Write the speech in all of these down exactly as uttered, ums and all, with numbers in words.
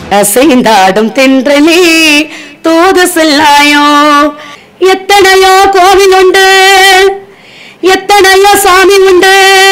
அசைந்தாடும் தென்றலே தூது செல்லாயோ. எத்தனையோ கோவில் உண்டு, எத்தனையோ சாமி உண்டு,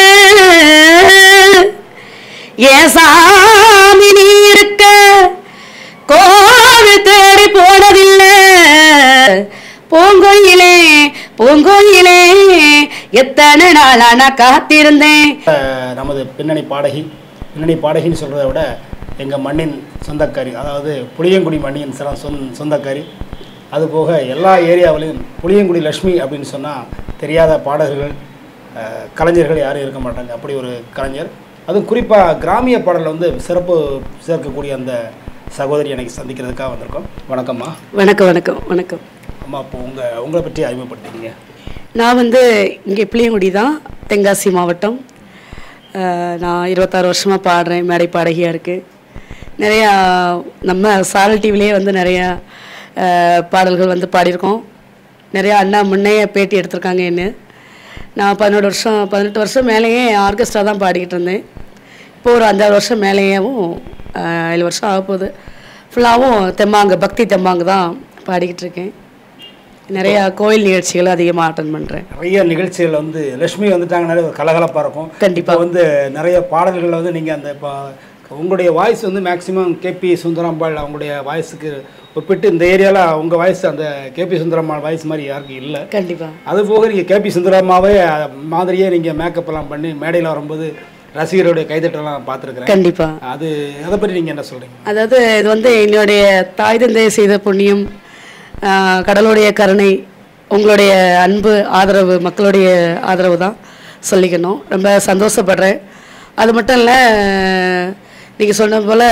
ஏன் சாமி நீ இருக்க கோவில் தேடி போனதில்லை. பூங்கோயிலே பூங்கோயிலே எத்தனை நாளா நான் காத்திருந்தேன். நமது பின்னணி பாடகி, பின்னணி பாடகின்னு சொல்கிறத விட எங்கள் மண்ணின் சொந்தக்காரி, அதாவது புளியங்குடி மண்ணின் சொந் சொந்தக்காரி. அதுபோக எல்லா ஏரியாவிலையும் புளியங்குடி லக்ஷ்மி அப்படின்னு சொன்னால் தெரியாத பாடகர்கள் கலைஞர்கள் யாரும் இருக்க மாட்டாங்க. அப்படி ஒரு கலைஞர். அதுவும் குறிப்பாக கிராமிய பாடலில் வந்து சிறப்பு சேர்க்கக்கூடிய அந்த சகோதரி எனக்கு சந்திக்கிறதுக்காக வந்திருக்கோம். வணக்கம்மா. வணக்கம் வணக்கம் வணக்கம் அம்மா. இப்போ உங்கள் உங்களை பற்றி அறிமுகப்படுத்திங்க. நான் வந்து இங்கே புளியங்குடி தான், தென்காசி மாவட்டம். நான் இருபத்தாறு வருஷமாக பாடுறேன், மேடை பாடகியாக இருக்குது. நிறையா நம்ம சாரல் டிவிலே வந்து நிறையா பாடல்கள் வந்து பாடியிருக்கோம். நிறையா அண்ணா முன்னையே பேட்டி எடுத்திருக்காங்க என்ன. நான் பதினெட்டு வருஷம் பதினெட்டு வருஷம் மேலேயே ஆர்கெஸ்ட்ரா தான் பாடிக்கிட்டு இருந்தேன். இப்போ ஒரு அஞ்சாறு வருஷம் மேலேயேவும் ஏழு வருஷம் ஆக போகுது. ஃபுல்லாகவும் தெம்மாங்கு, பக்தி தெம்மாங்கு தான் பாடிக்கிட்டு இருக்கேன். நிறையா கோயில் நிகழ்ச்சிகள் அதிகமாக அட்டன் பண்ணுறேன். நிறைய நிகழ்ச்சிகள் வந்து லட்சுமி வந்துட்டாங்கனாலே ஒரு கலகலப்பாக இருக்கும். கண்டிப்பாக வந்து நிறைய பாடல்களில் வந்து நீங்கள் அந்த இப்போ உங்களுடைய வாய்ஸ் வந்து மேக்ஸிமம் கேபி சுந்தரம்பாள் அவங்களுடைய வாய்ஸுக்கு ஒப்பிட்டு இந்த ஏரியாவில் உங்கள் வாய்ஸ் அந்த கேபி சுந்தரம்மாள் வாய்ஸ் மாதிரி யாருக்கும் இல்லை. கண்டிப்பாக. அது போக நீங்கள் கேபி சுந்தரம்மாவே மாதிரியே நீங்கள் மேக்கப் எல்லாம் பண்ணி மேடையில் வரும்போது ரசிகருடைய கைதட்டெல்லாம் பார்த்துருக்குறேன். கண்டிப்பாக. அது அதை பற்றி நீங்கள் என்ன சொல்கிறீங்க? அதாவது இது வந்து என்னுடைய தாய் தந்தை செய்த புண்ணியம், கடவுளுடைய கருணை, உங்களுடைய அன்பு, ஆதரவு, மக்களுடைய ஆதரவு தான் சொல்லிக்கணும். ரொம்ப சந்தோஷப்படுறேன். அது மட்டும் இல்லை, நீங்கள் சொன்ன போல்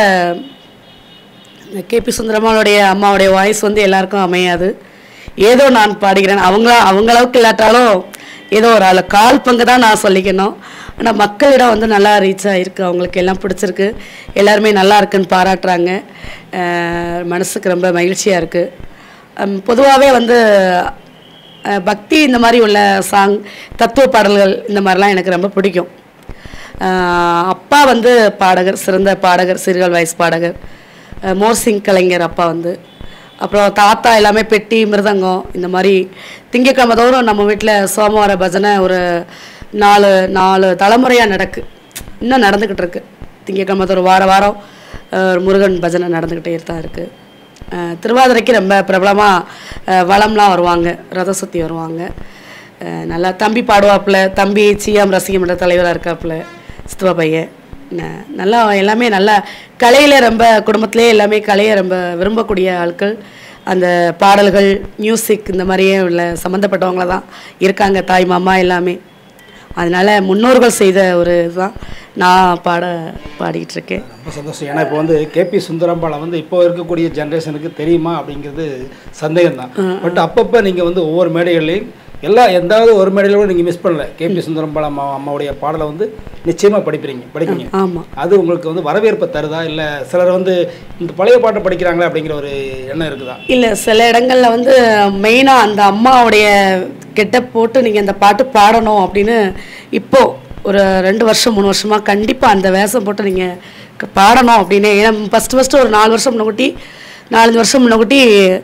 கேபி சுந்தரம்மாளுடைய அம்மாவுடைய வாய்ஸ் வந்து எல்லாருக்கும் அமையாது. ஏதோ நான் பாடுகிறேன், அவங்களா அவங்களவுக்கு இல்லாட்டாலும் ஏதோ ஒரு ஆள் கால் பங்கு தான் நான் சொல்லிக்கணும். ஆனால் மக்களிடம் வந்து நல்லா ரீச் ஆகிருக்கு, அவங்களுக்கு எல்லாம் பிடிச்சிருக்கு, எல்லாருமே நல்லா இருக்குன்னு பாராட்டுறாங்க. மனசுக்கு ரொம்ப மகிழ்ச்சியாக இருக்குது. பொதுவாகவே வந்து பக்தி இந்த மாதிரி உள்ள சாங், தத்துவ பாடல்கள் இந்த மாதிரிலாம் எனக்கு ரொம்ப பிடிக்கும். அப்பா வந்து பாடகர், சிறந்த பாடகர், சிறுகள் வயசு பாடகர், மோர்சிங் கலைஞர் அப்பா வந்து. அப்புறம் தாத்தா எல்லாமே பெட்டி, மிருதங்கம் இந்த மாதிரி. திங்கக்கிழமை தோறும் நம்ம வீட்டில் சோமவார பஜனை ஒரு நாலு நாலு தலைமுறையாக நடக்கு, இன்னும் நடந்துக்கிட்டு இருக்கு. திங்கக்கிழமை தோறும் வார வாரம் ஒரு முருகன் பஜனை நடந்துக்கிட்டே தான் இருக்குது. திருவாதிரைக்கு ரொம்ப பிரபலமாக வளம்லாம் வருவாங்க, ரத சுற்றி வருவாங்க. நல்லா தம்பி பாடுவாப்பில், தம்பி சிஎம் ரசிகமன்ற தலைவராக இருக்காப்புல, சித்துவா பையன். நல்லா எல்லாமே நல்லா கலையில் ரொம்ப, குடும்பத்திலே எல்லாமே கலையை ரொம்ப விரும்பக்கூடிய ஆட்கள். அந்த பாடல்கள், மியூசிக் இந்த மாதிரியே உள்ள சம்மந்தப்பட்டவங்கள தான் இருக்காங்க, தாய் மாமா எல்லாமே. அதனால் முன்னோர்கள் செய்த ஒரு இதுதான் நான் பாட பாடிக்கிட்டு இருக்கேன். ரொம்ப சந்தோஷம். ஏன்னா இப்போ வந்து கேபி சுந்தரம்பாளை வந்து இப்போ இருக்கக்கூடிய ஜென்ரேஷனுக்கு தெரியுமா அப்படிங்கிறது சந்தேகம் தான். பட் அப்பப்போ நீங்கள் வந்து ஒவ்வொரு மேடைகள்லையும் எல்லா எந்தாவது ஒரு மேடையில் கூட நீங்கள் மிஸ் பண்ணல, கேபி சுந்தரம்பாள் அம்மா அம்மாவுடைய பாடலை வந்து நிச்சயமாக படிப்பீங்க படிப்பீங்க ஆமாம். அது உங்களுக்கு வந்து வரவேற்பை தருதா, இல்லை சிலர் வந்து இந்த பழைய பாட்டை படிக்கிறாங்களா அப்படிங்கிற ஒரு எண்ணம் இருக்குதா? இல்லை, சில இடங்களில் வந்து மெயினாக அந்த அம்மாவுடைய கெட்டப் போட்டு நீங்கள் அந்த பாட்டு பாடணும் அப்படின்னு இப்போது ஒரு ரெண்டு வருஷம் மூணு வருஷமாக கண்டிப்பாக அந்த வேஷம் போட்டு நீங்கள் பாடணும் அப்படின்னு. ஏன்னா ஃபஸ்ட்டு ஃபஸ்ட்டு ஒரு நாலு வருஷம் முன்னக்கூட்டி நாலஞ்சு வருஷம் முன்னக்கூட்டி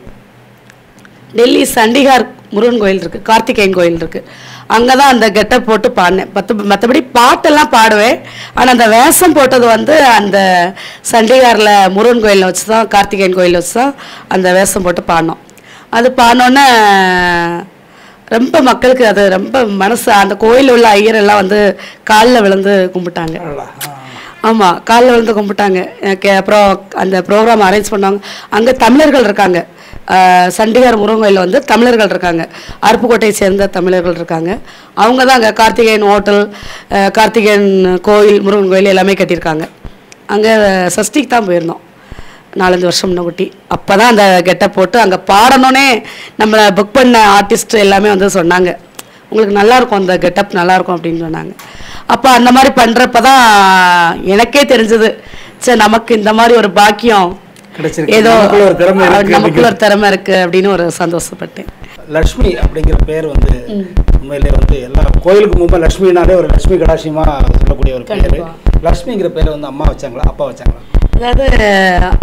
டெல்லி சண்டிகார் முருகன் கோயில் இருக்குது, கார்த்திகேயன் கோயில் இருக்குது, அங்கே தான் அந்த கெட்டப் போட்டு பாடினேன். பத்து மற்றபடி பாட்டெல்லாம் பாடுவேன். ஆனால் அந்த வேஷம் போட்டது வந்து அந்த சண்டிகாரில் முருகன் கோயிலில் வச்சு தான், கார்த்திகேயன் கோயிலில் வச்சு தான் அந்த வேஷம் போட்டு பாடினோம். அது பாடினோன்னே ரொம்ப மக்களுக்கு அது ரொம்ப மனசு, அந்த கோயிலில் உள்ள ஐயரெல்லாம் வந்து காலில் விழுந்து கும்பிட்டாங்க. ஆமாம், காலில் விழுந்து கும்பிட்டாங்க. அப்புறம் அந்த ப்ரோக்ராம் அரேஞ்ச் பண்ணாங்க. அங்கே தமிழர்கள் இருக்காங்க, சண்டிகார் முருகன் கோயிலில் வந்து தமிழர்கள் இருக்காங்க, அருப்புக்கோட்டையை சேர்ந்த தமிழர்கள் இருக்காங்க. அவங்க தான் அங்கே கார்த்திகேயன் ஹோட்டல், கார்த்திகேயன் கோயில், முருகன் கோயில் எல்லாமே கட்டியிருக்காங்க. அங்கே சஷ்டிக்கு தான் போயிருந்தோம் நாலஞ்சு வருஷம் முன்னகுட்டி. அப்போ தான் அந்த கெட்டப் போட்டு அங்கே பாடணுன்னே நம்மளை புக் பண்ண ஆர்டிஸ்ட் எல்லாமே வந்து சொன்னாங்க, உங்களுக்கு நல்லாயிருக்கும் அந்த கெட்டப் நல்லாயிருக்கும் அப்படின்னு சொன்னாங்க. அப்போ அந்த மாதிரி பண்ணுறப்ப தான் எனக்கே தெரிஞ்சது, சரி நமக்கு இந்த மாதிரி ஒரு பாக்கியம் ஏதோ நமக்குள்ள ஒரு திறமை இருக்கு அப்படின்னு ஒரு சந்தோஷப்பட்டேன். லட்சுமி அப்படிங்கிற பேர் வந்து உண்மையிலே வந்து எல்லா கோயிலுக்கு முன்பு லட்சுமினாலே ஒரு லட்சுமி கடாட்சியமா சொல்லக்கூடிய ஒரு பேர். லட்சுமிங்கிற பேரை வந்து அம்மா வச்சாங்களா, அப்பா வச்சாங்களா? அதாவது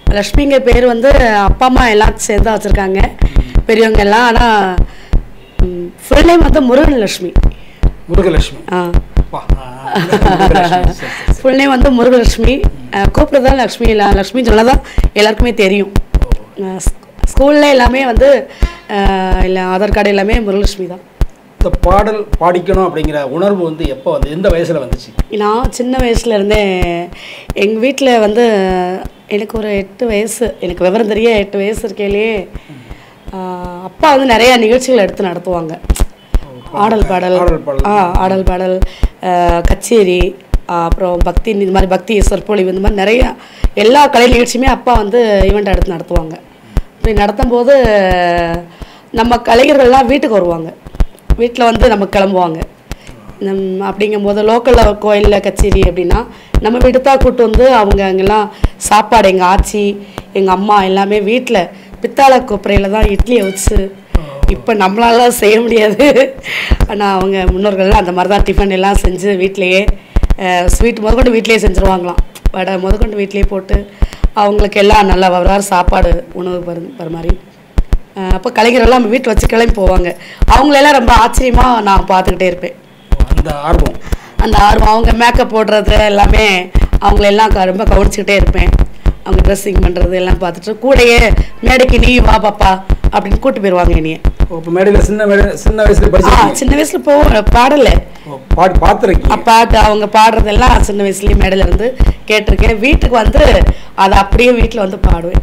லக்ஷ்மிங்க பேர் வந்து அப்பா அம்மா எல்லாம் சேர்ந்து வச்சுருக்காங்க பெரியவங்க எல்லாம். ஆனால் ஃபுல் நேம் வந்து முருகன் லக்ஷ்மி. முருகலட்சுமி. ஆ வா, ஆ, முருகலட்சுமி. சரி, சரி. ஃபுல் நேம் வந்து முருகலட்சுமி. கூப்பிட்றது தான் லக்ஷ்மி. இல்லை லக்ஷ்மி சொன்னால் தான் எல்லாருக்குமே தெரியும். ஸ்கூலில் எல்லாமே வந்து இல்லை ஆதார் கார்டு எல்லாமே முருகலட்சுமி தான். இந்த பாடல் பாடிக்கணும் அப்படிங்கிற உணர்வு வந்து எப்போ வந்து எந்த வயசில் வந்துச்சு? நான் சின்ன வயசுலேருந்தே எங்கள் வீட்டில் வந்து எனக்கு ஒரு எட்டு வயசு எனக்கு விவரம் தெரிய எட்டு வயசு இருக்கையிலே அப்பா வந்து நிறையா நிகழ்ச்சிகள் எடுத்து நடத்துவாங்க. ஆடல் பாடல், ஆ ஆடல் பாடல், கச்சேரி, அப்புறம் பக்தி, இந்த மாதிரி பக்தி சொற்பொழிவு, இந்த மாதிரி நிறையா எல்லா கலை நிகழ்ச்சியுமே அப்பா வந்து ஈவெண்ட் எடுத்து நடத்துவாங்க. இப்படி நடத்தும் போது நம்ம கலைஞர்கள்லாம் வீட்டுக்கு வருவாங்க. வீட்டில் வந்து நம்ம கிளம்புவாங்க. நம் அப்படிங்கும்போது லோக்கலில் கோயிலில் கச்சேரி அப்படின்னா நம்ம வீட்டு தான் கூப்பிட்டு வந்து அவங்க அங்கெல்லாம் சாப்பாடு எங்கள் ஆச்சி எங்கள் அம்மா எல்லாமே வீட்டில் பித்தாளை கொப்பரையில் தான் இட்லியை வச்சு, இப்போ நம்மளால செய்ய முடியாது, ஆனால் அவங்க முன்னோர்கள்லாம் அந்த மாதிரி தான் டிஃபன் எல்லாம் செஞ்சு வீட்டிலையே ஸ்வீட் முதற்கொண்டு வீட்டிலையே செஞ்சுருவாங்களாம். வடை முதற்கொண்டு வீட்டிலையே போட்டு அவங்களுக்கு எல்லாம் நல்லா வர சாப்பாடு உணவு பரு வர மாதிரி. அப்போ கலைஞரெல்லாம் நம்ம வீட்டில் வச்சு கிளம்பி போவாங்க. அவங்களெல்லாம் ரொம்ப ஆச்சரியமாக நான் பார்த்துக்கிட்டே இருப்பேன். அந்த ஆர்வம் அந்த ஆர்வம் அவங்க மேக்கப் போடுறது எல்லாமே அவங்களெல்லாம் ரொம்ப கவனிச்சுக்கிட்டே இருப்பேன். அவங்க ட்ரெஸ்ஸிங் பண்ணுறது எல்லாம் பார்த்துட்டு கூடையே மேடைக்கு நீ வா பாப்பா அப்படின்னு கூட்டு போயிடுவாங்க என்னைய. இப்போ மேடையில் சின்ன மேடை சின்ன வயசுல படிச்சு சின்ன வயசுல போ பாடலை பாட்டு பார்த்துருக்கேன். பாட்டு அவங்க பாடுறதெல்லாம் சின்ன வயசுலேயே மேடையில் இருந்து கேட்டிருக்கேன். வீட்டுக்கு வந்து அதை அப்படியே வீட்டில் வந்து பாடுவேன்.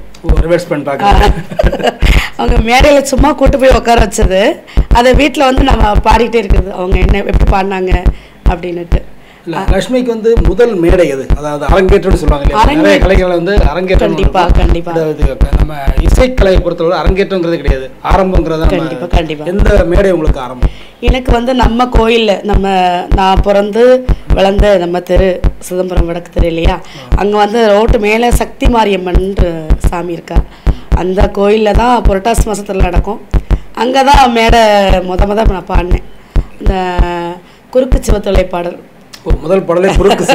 அவங்க மேடையில் சும்மா கூட்டு போய் உட்கார வச்சது அதை வீட்டில் வந்து நம்ம பாடிக்கிட்டே இருக்குது அவங்க என்ன எப்படி பாடினாங்க அப்படின்னுட்டு. லக்ஷ்மிக்கு வந்து முதல் மேடை அது, அதாவது அரங்கேற்றம்னு சொல்லுவாங்க. நிறைய கலைகளை வந்து அரங்கேற்றம். கண்டிப்பா கண்டிப்பா நம்ம இசைக்கலையை பொறுத்தவரை அரங்கேற்றம்ங்கிறது கிடையாது, ஆரம்பங்கிறது. கண்டிப்பா கண்டிப்பா. எந்த மேடை உங்களுக்கு ஆரம்பம்? எனக்கு வந்து நம்ம கோயிலில் நம்ம நான் பிறந்து வளர்ந்த நம்ம தெரு சிதம்பரம் வடக்கு தெரு இல்லையா, அங்கே வந்து ரோட்டு மேலே சக்தி மாரியம்மன் சாமி இருக்கா, அந்த கோயிலில் தான் புரட்டாசி மாதத்தில் நடக்கும். அங்கே தான் மேடை முத முத நான் பாடினேன். இந்த குறுக்கு சிவத்தொலை பாடல் முதல் பாடலே குறுக்கு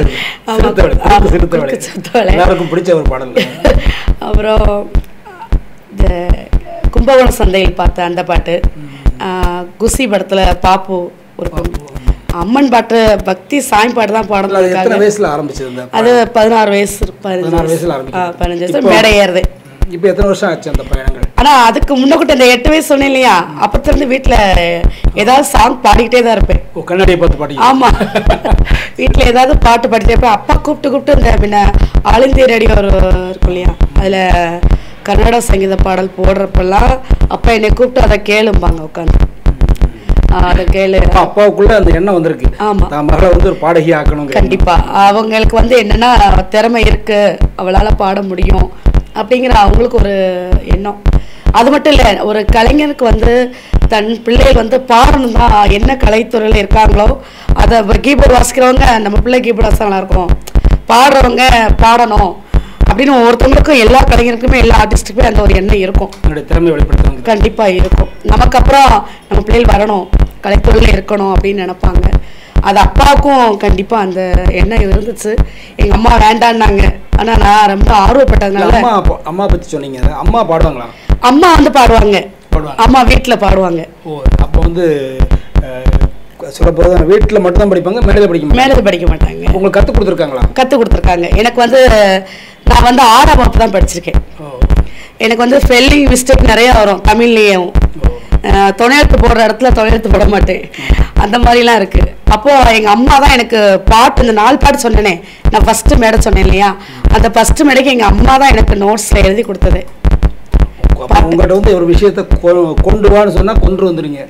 சிறுத்தவளை, எல்லாருக்கும் பிடிச்ச ஒரு பாடல். அப்புறம் இந்த கும்பகோணம் சந்தையில் பார்த்த அந்த பாட்டு, குசி படத்தில் பாப்பு ஒரு அம்மன் பாட்டு, பக்தி சாமி பாட்டு தான் பாடணும். வயசுல ஆரம்பிச்சது அது பதினாறு வயசு பதினஞ்சு வயசுல பதினஞ்சு வயசு மேடை ஏறுது. இப்போ எத்தனை வருஷம் ஆச்சு அந்த பயணங்கள்? ஆனால் அதுக்கு முன்னக்கூட்ட இந்த எட்டு வயசு சொன்னேன் இல்லையா, அப்பத்திலிருந்து வீட்டில் ஏதாவது சாங் பாடிக்கிட்டே தான் இருப்பேன். கண்ணாடியை பார்த்து பாடி? ஆமாம், வீட்டில் ஏதாவது பாட்டு பாடிட்டே இருப்பேன். அப்பா கூப்பிட்டு கூப்பிட்டு இந்த பின்ன ஆல் இந்தியா ரேடியோ ஒரு இருக்கும் இல்லையா, அதில் கன்னட சங்கீத பாடல் போடுறப்பெல்லாம் அப்பா என்னை கூப்பிட்டு அதை கேளும்பாங்க உட்காந்து. அதை கேளு. அப்பாவுக்குள்ள அந்த எண்ணம் வந்திருக்கு. ஆமாம், மகளை வந்து ஒரு பாடகி ஆக்கணும். கண்டிப்பாக அவங்களுக்கு வந்து என்னென்னா திறமை இருக்கு, அவளால் பாட முடியும் அப்படிங்கிற அவங்களுக்கு ஒரு எண்ணம். அது மட்டும் இல்லை, ஒரு கலைஞனுக்கு வந்து தன் பிள்ளைகள் வந்து பாடணும் தான். என்ன கலைத்துறையில் இருக்காங்களோ அதை கீபோர்டு வாசிக்கிறவங்க நம்ம பிள்ளை கீபோர்டு வாசிக்கலாம் இருக்கும், பாடுறவங்க பாடணும் அப்படின்னு ஒவ்வொருத்தவங்களுக்கும் எல்லா கலைஞருக்குமே எல்லா ஆர்டிஸ்ட்டுக்குமே அந்த ஒரு எண்ணம் இருக்கும். திறமை வெளிப்படுத்துவாங்க. கண்டிப்பாக இருக்கும். நமக்கு அப்புறம் நம்ம பிள்ளைகள் வரணும், கலைத்துறையில் இருக்கணும் அப்படின்னு நினைப்பாங்க. அது அப்பாவுக்கும் கண்டிப்பாக அந்த எண்ணம் இருந்துச்சு. எங்கள் அம்மா வேண்டான்னாங்க, ஆனால் நான் ரொம்ப ஆர்வப்பட்டதுனால. அம்மா அம்மா பற்றி சொன்னீங்க, அம்மா பாடுவாங்களா? அம்மா வந்து பாடுவாங்க, அம்மா வீட்டில் பாடுவாங்க. ஓ, அப்போ வந்து சொல்ல போகிறது வீட்டில் மட்டும்தான் படிப்பாங்க, மேடையில் படிக்க மேடையில் படிக்க மாட்டாங்க. உங்களுக்கு கற்றுக் கொடுத்துருக்காங்களா? கற்றுக் கொடுத்துருக்காங்க. எனக்கு வந்து நான் வந்து ஆறாம் வகுப்பு தான் படிச்சிருக்கேன். எனக்கு வந்து ஸ்பெல்லிங் மிஸ்டேக் நிறையா வரும் தமிழ்லேயும். துணையெழுத்து போடுற இடத்துல துணையெழுத்து போட மாட்டேன், அந்த மாதிரிலாம் இருக்குது. அப்போது எங்கள் அம்மா தான் எனக்கு பாட்டு, இந்த நாலு பாட்டு சொன்னேனே நான் ஃபஸ்ட்டு மேடை சொன்னேன் இல்லையா, அந்த ஃபஸ்ட்டு மேடைக்கு எங்கள் அம்மா தான் எனக்கு நோட்ஸில் எழுதி கொடுத்தது. உங்கள்கிட்ட வந்து ஒரு விஷயத்தை கொண்டு வான்னு சொன்னால் கொண்டு வந்துடுங்க.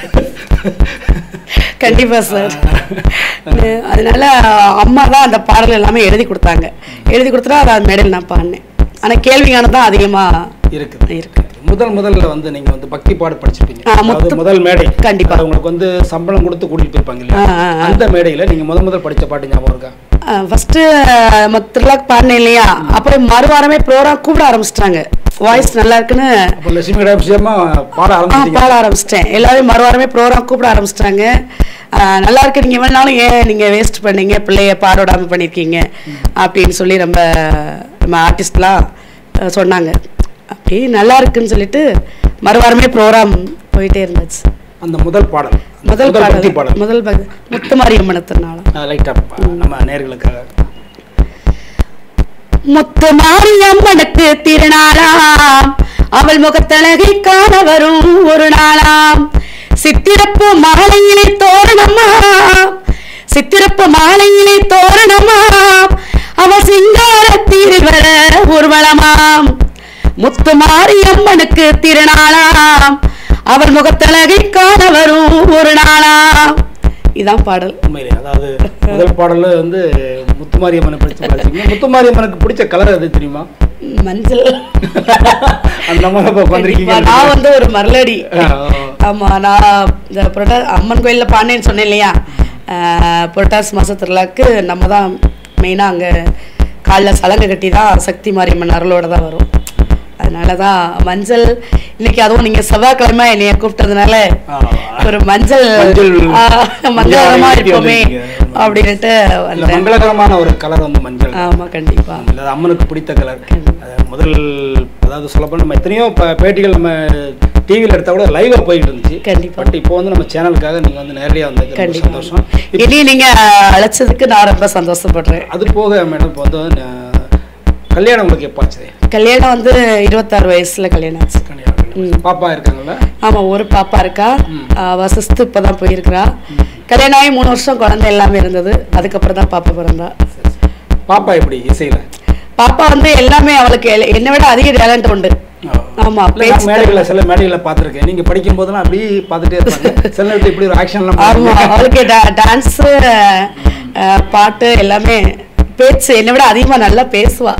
கண்டிப்பாக சார். அதனால அம்மா தான் அந்த பாடல் எல்லாமே எழுதி கொடுத்தாங்க. எழுதி கொடுத்துட்டா அதை மேடையில் நான் பாடினேன். ஆனால் கேள்விக்கானது தான் அதிகமாக இருக்கு இருக்கு முதல் முதல்ல வந்து நீங்க வந்து பக்தி பாடு படிச்சிருப்பீங்க, அதாவது முதல் மேடை. கண்டிப்பா உங்களுக்கு வந்து சம்பளம் கொடுத்து கூட்டிட்டு போயிருப்பாங்க இல்லையா, அந்த மேடையில நீங்க முதல் முதல் படிச்ச பாட்டு ஞாபகம் இருக்கா? ஃபர்ஸ்ட் திருவிழாக்கு பாடினேன் இல்லையா, அப்புறம் மறுவாரமே ப்ரோக்ராம் கூப்பிட ஆரம்பிச்சிட்டாங்க. வாய்ஸ் நல்லா இருக்குன்னு பாட பாட ஆரம்பிச்சிட்டேன். எல்லாரும் மறுவாரமே ப்ரோக்ராம் கூப்பிட ஆரம்பிச்சிட்டாங்க. நல்லா இருக்கு, நீங்கள் வேணாலும் ஏன் நீங்கள் வேஸ்ட் பண்ணீங்க, பிள்ளைய பாட விடாமல் பண்ணியிருக்கீங்க அப்படின்னு சொல்லி ரொம்ப நம்ம ஆர்டிஸ்ட்லாம் அஹ், சொன்னாங்க. அப்படி நல்லா இருக்குன்னு சொல்லிட்டு மறுவாரமே ப்ரோக்ராம் போயிட்டே இருந்துச்சு. அந்த முதல் பாடல் முதல் பக்தி பாடல் பாடல் முதல் பக்தி முத்துமாரியம்மன் திருநாளம். லைட்டாக நம்ம நேர்களுக்காக. முத்துமாரியம்மனுக்கு திருநாளாம், அவள் முகத்தழகை காண வரும் ஒரு நாளாம். சித்திரப்பு மாலையிலே தோரணமா, சித்திரப்பு மாலையிலே தோரணமா, அவள் சிங்காரத்தீரில் வர ஊர்வலமாம். முத்துமாரியம்மனுக்கு திருநாளாம், அவள் முகத்தழகை காண வரும் ஒரு நாளாம். இதான் பாடல். உண்மையிலே அதாவது முதல் பாடல்ல வந்து முத்துமாரியம்மனை பிடிச்ச பாடல். முத்துமாரியம்மனுக்கு பிடிச்ச கலர் அது தெரியுமா? மஞ்சள். அந்த மாதிரி வந்திருக்கீங்க. நான் வந்து ஒரு மரலடி. ஆமா, நான் இந்த புரட்டா அம்மன் கோயிலில் பாண்டேன்னு சொன்னேன் இல்லையா, புரட்டாசி மாச திருவிழாக்கு நம்ம தான் மெயினாக அங்கே காலில் சலங்கை கட்டி தான் சக்தி மாரியம்மன் அருளோட தான் வரும். அதனால தான் மஞ்சள். இன்னைக்கு அதுவும் நீங்க செவ்வாய்க்கிழமை என்னைய கூப்பிட்டதுனால ஒரு மஞ்சள் மங்களகரமா இருப்போமே அப்படின்ட்டு மங்களகரமான ஒரு கலர் வந்து மஞ்சள். ஆமா, கண்டிப்பா. அம்மனுக்கு பிடித்த கலர். முதல் அதாவது சொல்லப்போனால் நம்ம எத்தனையோ பேட்டிகள் நம்ம டிவியில் எடுத்தா கூட லைவா போயிட்டு இருந்துச்சு. கண்டிப்பா. பட் இப்போ வந்து நம்ம சேனலுக்காக நீங்க வந்து நேரடியாக வந்து சந்தோஷம். இனி நீங்க அழைச்சதுக்கு நான் ரொம்ப சந்தோஷப்படுறேன். அது போக மேடம் இப்போ வந்து கல்யாணம் உங்களுக்கு எப்போ ஆச்சு? கல்யாணம் வந்து இருபத்தாறு வயசுல கல்யாணம் ஆச்சு. பாப்பா இருக்காங்களா? ஆமா, ஒரு பாப்பா இருக்கா. அவ சிஸ்து இப்பதான் போயிருக்கிறா. கல்யாணம் ஆகி மூணு வருஷம் குழந்தை எல்லாமே இருந்தது. அதுக்கப்புறம் தான் பாப்பா பிறந்தா. பாப்பா எப்படி இசையில? பாப்பா வந்து எல்லாமே அவளுக்கு என்னை விட அதிக டேலண்ட் உண்டு. ஆமா, மேடைகளை சில மேடைகளை பார்த்துருக்கேன். நீங்க படிக்கும் போதெல்லாம் அப்படி பார்த்துட்டே இருப்பாங்க. சில நேரத்தில் இப்படி ஒரு ஆக்ஷன்லாம். ஆமா, அவளுக்கு டான்ஸ் பாட்டு எல்லாமே, பேச்சு என்னை விட அதிகமா நல்லா பேசுவா.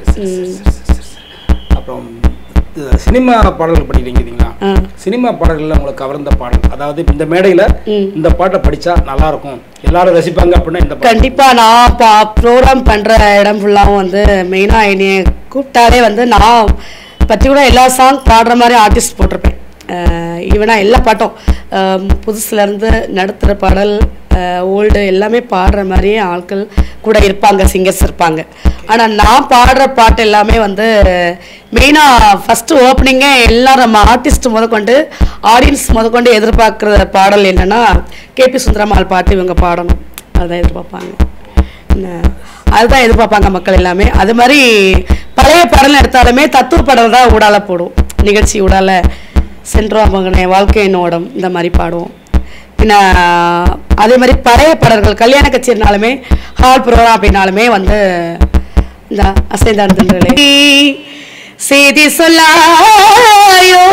அப்புறம் சினிமா பாடல்கள் படிக்கிறீங்களா? சினிமா பாடல்கள்ல உங்களுக்கு கவர்ந்த பாடல், அதாவது இந்த மேடையில இந்த பாட்டை படிச்சா நல்லா இருக்கும், எல்லாரும் ரசிப்பாங்க அப்படின்னா இந்த கண்டிப்பா. நான் ப்ரோக்ராம் பண்ற இடம் ஃபுல்லாவும் வந்து மெயினா என்னைய கூப்பிட்டாலே வந்து நான் பற்றி கூட எல்லா சாங் பாடுற மாதிரி ஆர்டிஸ்ட் போட்டிருப்பேன். ஈவனா எல்லா பாட்டும் புதுசுலேருந்து நடுத்துகிற பாடல் ஓல்டு எல்லாமே பாடுற மாதிரியே ஆட்கள் கூட இருப்பாங்க, சிங்கர்ஸ் இருப்பாங்க. ஆனால் நான் பாடுற பாட்டு எல்லாமே வந்து மெயினாக ஃபஸ்ட்டு ஓப்பனிங்கே எல்லோரும் நம்ம ஆர்டிஸ்ட் முதற்கொண்டு ஆடியன்ஸ் முதற்கொண்டு எதிர்பார்க்குற பாடல் என்னென்னா கேபி சுந்தரம்மாள் பாட்டு இவங்க பாடணும், அதுதான் எதிர்பார்ப்பாங்க. அதுதான் எதிர்பார்ப்பாங்க மக்கள் எல்லாமே. அது மாதிரி பழைய பாடல் எடுத்தாலுமே தத்துவ பாடல் தான் ஊடால போடுவோம். நிகழ்ச்சி ஊடால சென்றோம் மகனே வாழ்க்கையின் ஓடம் இந்த மாதிரி பாடுவோம். பின்ன அதே மாதிரி பழைய பாடல்கள் கல்யாண கச்சேரினாலுமே ஹால் ப்ரோக்ராம் அப்படின்னாலுமே வந்து இந்த அசைந்தாடும் தென்றலே செய்தி சொல்லாயோ,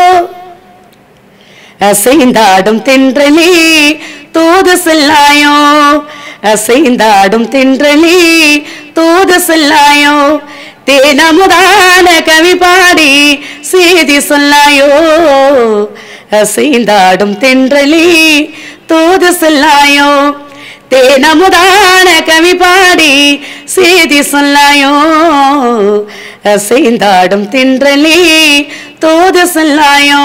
அசைந்தாடும் தென்றலே தூது செல்லாயோ, அசைந்தாடும் தென்றலே தூது செல்லாயோ, தேனமுதான கவி பாடி செய்தி சொல்லாயோ, அசைந்தாடும் தென்றலே தூது சொல்லாயோ, தேனமுதான கவி பாடி செய்தி சொல்லாயோ, அசைந்தாடும் தென்றலே தூது சொல்லாயோ.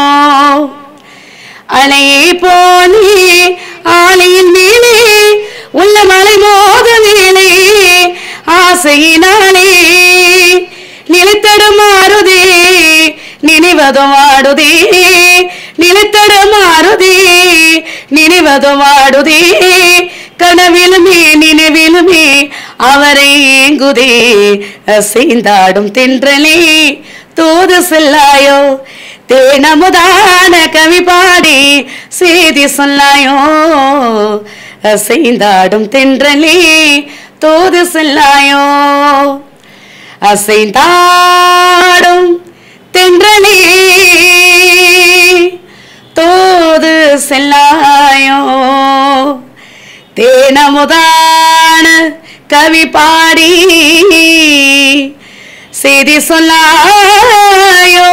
அலையே போனே ஆலையின் மேலே உள்ள மலை மோத மேலே ஆசையினாலே நிலைத்தடுமாறுதே நினைவதும் ஆடுதே, நிலைத்தடுமாறுதே நினைவதும் ஆடுதே, கனவிலுமே நினைவிலுமே அவரை ஏங்குதே, அசைந்தாடும் தென்றலே தூது செல்லாயோ, தேனமுதான கவி பாடி செய்தி சொல்லாயோ, அசைந்தாடும் தென்றலே தூது செல்லாயோ, அசைந்தாடும் தென்றலே தூது செல்லாயோ, தேனமுதான கவி பாடி செய்தி சொல்லாயோ.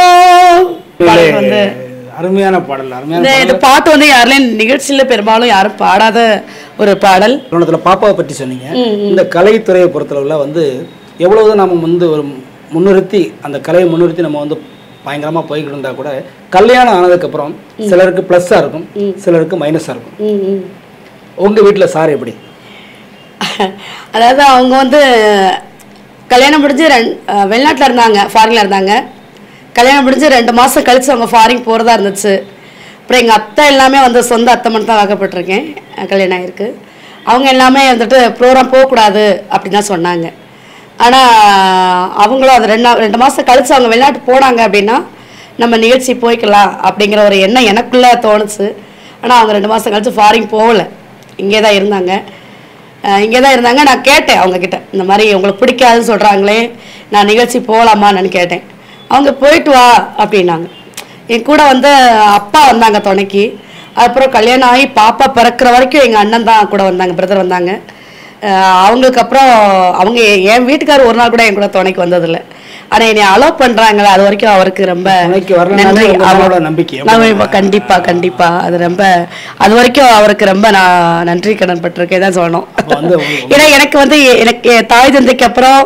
அருமையான பாடல். அருமையான இந்த பாட்டு வந்து யாருலையும் நிகழ்ச்சியில பெரும்பாலும் யாரும் பாடாத ஒரு பாடல். பாப்பாவை பற்றி சொன்னீங்க. இந்த கலைத்துறையை பொறுத்தளவுல வந்து எவ்வளவு நம்ம வந்து ஒரு முன்னிறுத்தி அந்த கலையை முன்னிறுத்தி நம்ம வந்து பயங்கரமா போய்கிட்டு இருந்தா கூட கல்யாணம் ஆனதுக்கு அப்புறம் சிலருக்கு பிளஸ்ஸா இருக்கும், சிலருக்கு மைனஸா இருக்கும். உங்க வீட்டுல சார் எப்படி? அதாவது அவங்க வந்து கல்யாணம் முடிஞ்சு ரெண் வெளிநாட்டில் இருந்தாங்க, ஃபாரினில் இருந்தாங்க. கல்யாணம் முடிஞ்சு ரெண்டு மாதம் கழித்து அவங்க ஃபாரின் போகிறதா இருந்துச்சு. அப்புறம் எங்கள் அத்தை எல்லாமே வந்து சொந்த அத்தை மட்டும் தான் வாக்கப்பட்டிருக்கேன், கல்யாணம் ஆகிருக்கு. அவங்க எல்லாமே வந்துட்டு ப்ரோக்ராம் போகக்கூடாது அப்படின்னு தான் சொன்னாங்க. ஆனால் அவங்களும் அது ரெண்டு ரெண்டு மாதம் கழித்து அவங்க வெளிநாட்டு போனாங்க அப்படின்னா நம்ம நிகழ்ச்சி போய்க்கலாம் அப்படிங்கிற ஒரு எண்ணம் எனக்குள்ளே தோணுச்சு. ஆனால் அவங்க ரெண்டு மாதம் கழித்து ஃபாரின் போகலை, இங்கே தான் இருந்தாங்க. இங்கே தான் இருந்தாங்க. நான் கேட்டேன் அவங்கக்கிட்ட, இந்த மாதிரி உங்களுக்கு பிடிக்காதுன்னு சொல்கிறாங்களே, நான் நிகழ்ச்சி போகலாமான்னு கேட்டேன். அவங்க போயிட்டு வா அப்படின்னாங்க. என் கூட வந்து அப்பா வந்தாங்க துணைக்கு. அப்புறம் கல்யாணம் ஆகி பாப்பா பிறக்கிற வரைக்கும் எங்கள் அண்ணன் தான் கூட வந்தாங்க, பிரதர் வந்தாங்க. அவங்களுக்கு அப்புறம் அவங்க என் வீட்டுக்காரர் ஒரு நாள் கூட என் கூட துணைக்கு வந்ததில்லை. ஆனால் என்னை அலோவ் பண்ணுறாங்களே, அது வரைக்கும் அவருக்கு ரொம்ப நன்றி. நம்பிக்கை கண்டிப்பாக கண்டிப்பாக அது ரொம்ப அது வரைக்கும் அவருக்கு ரொம்ப நான் நன்றி கடன் பட்டிருக்கேன் தான் சொல்லணும். ஏன்னா எனக்கு வந்து எனக்கு தாய் தந்தைக்கு அப்புறம்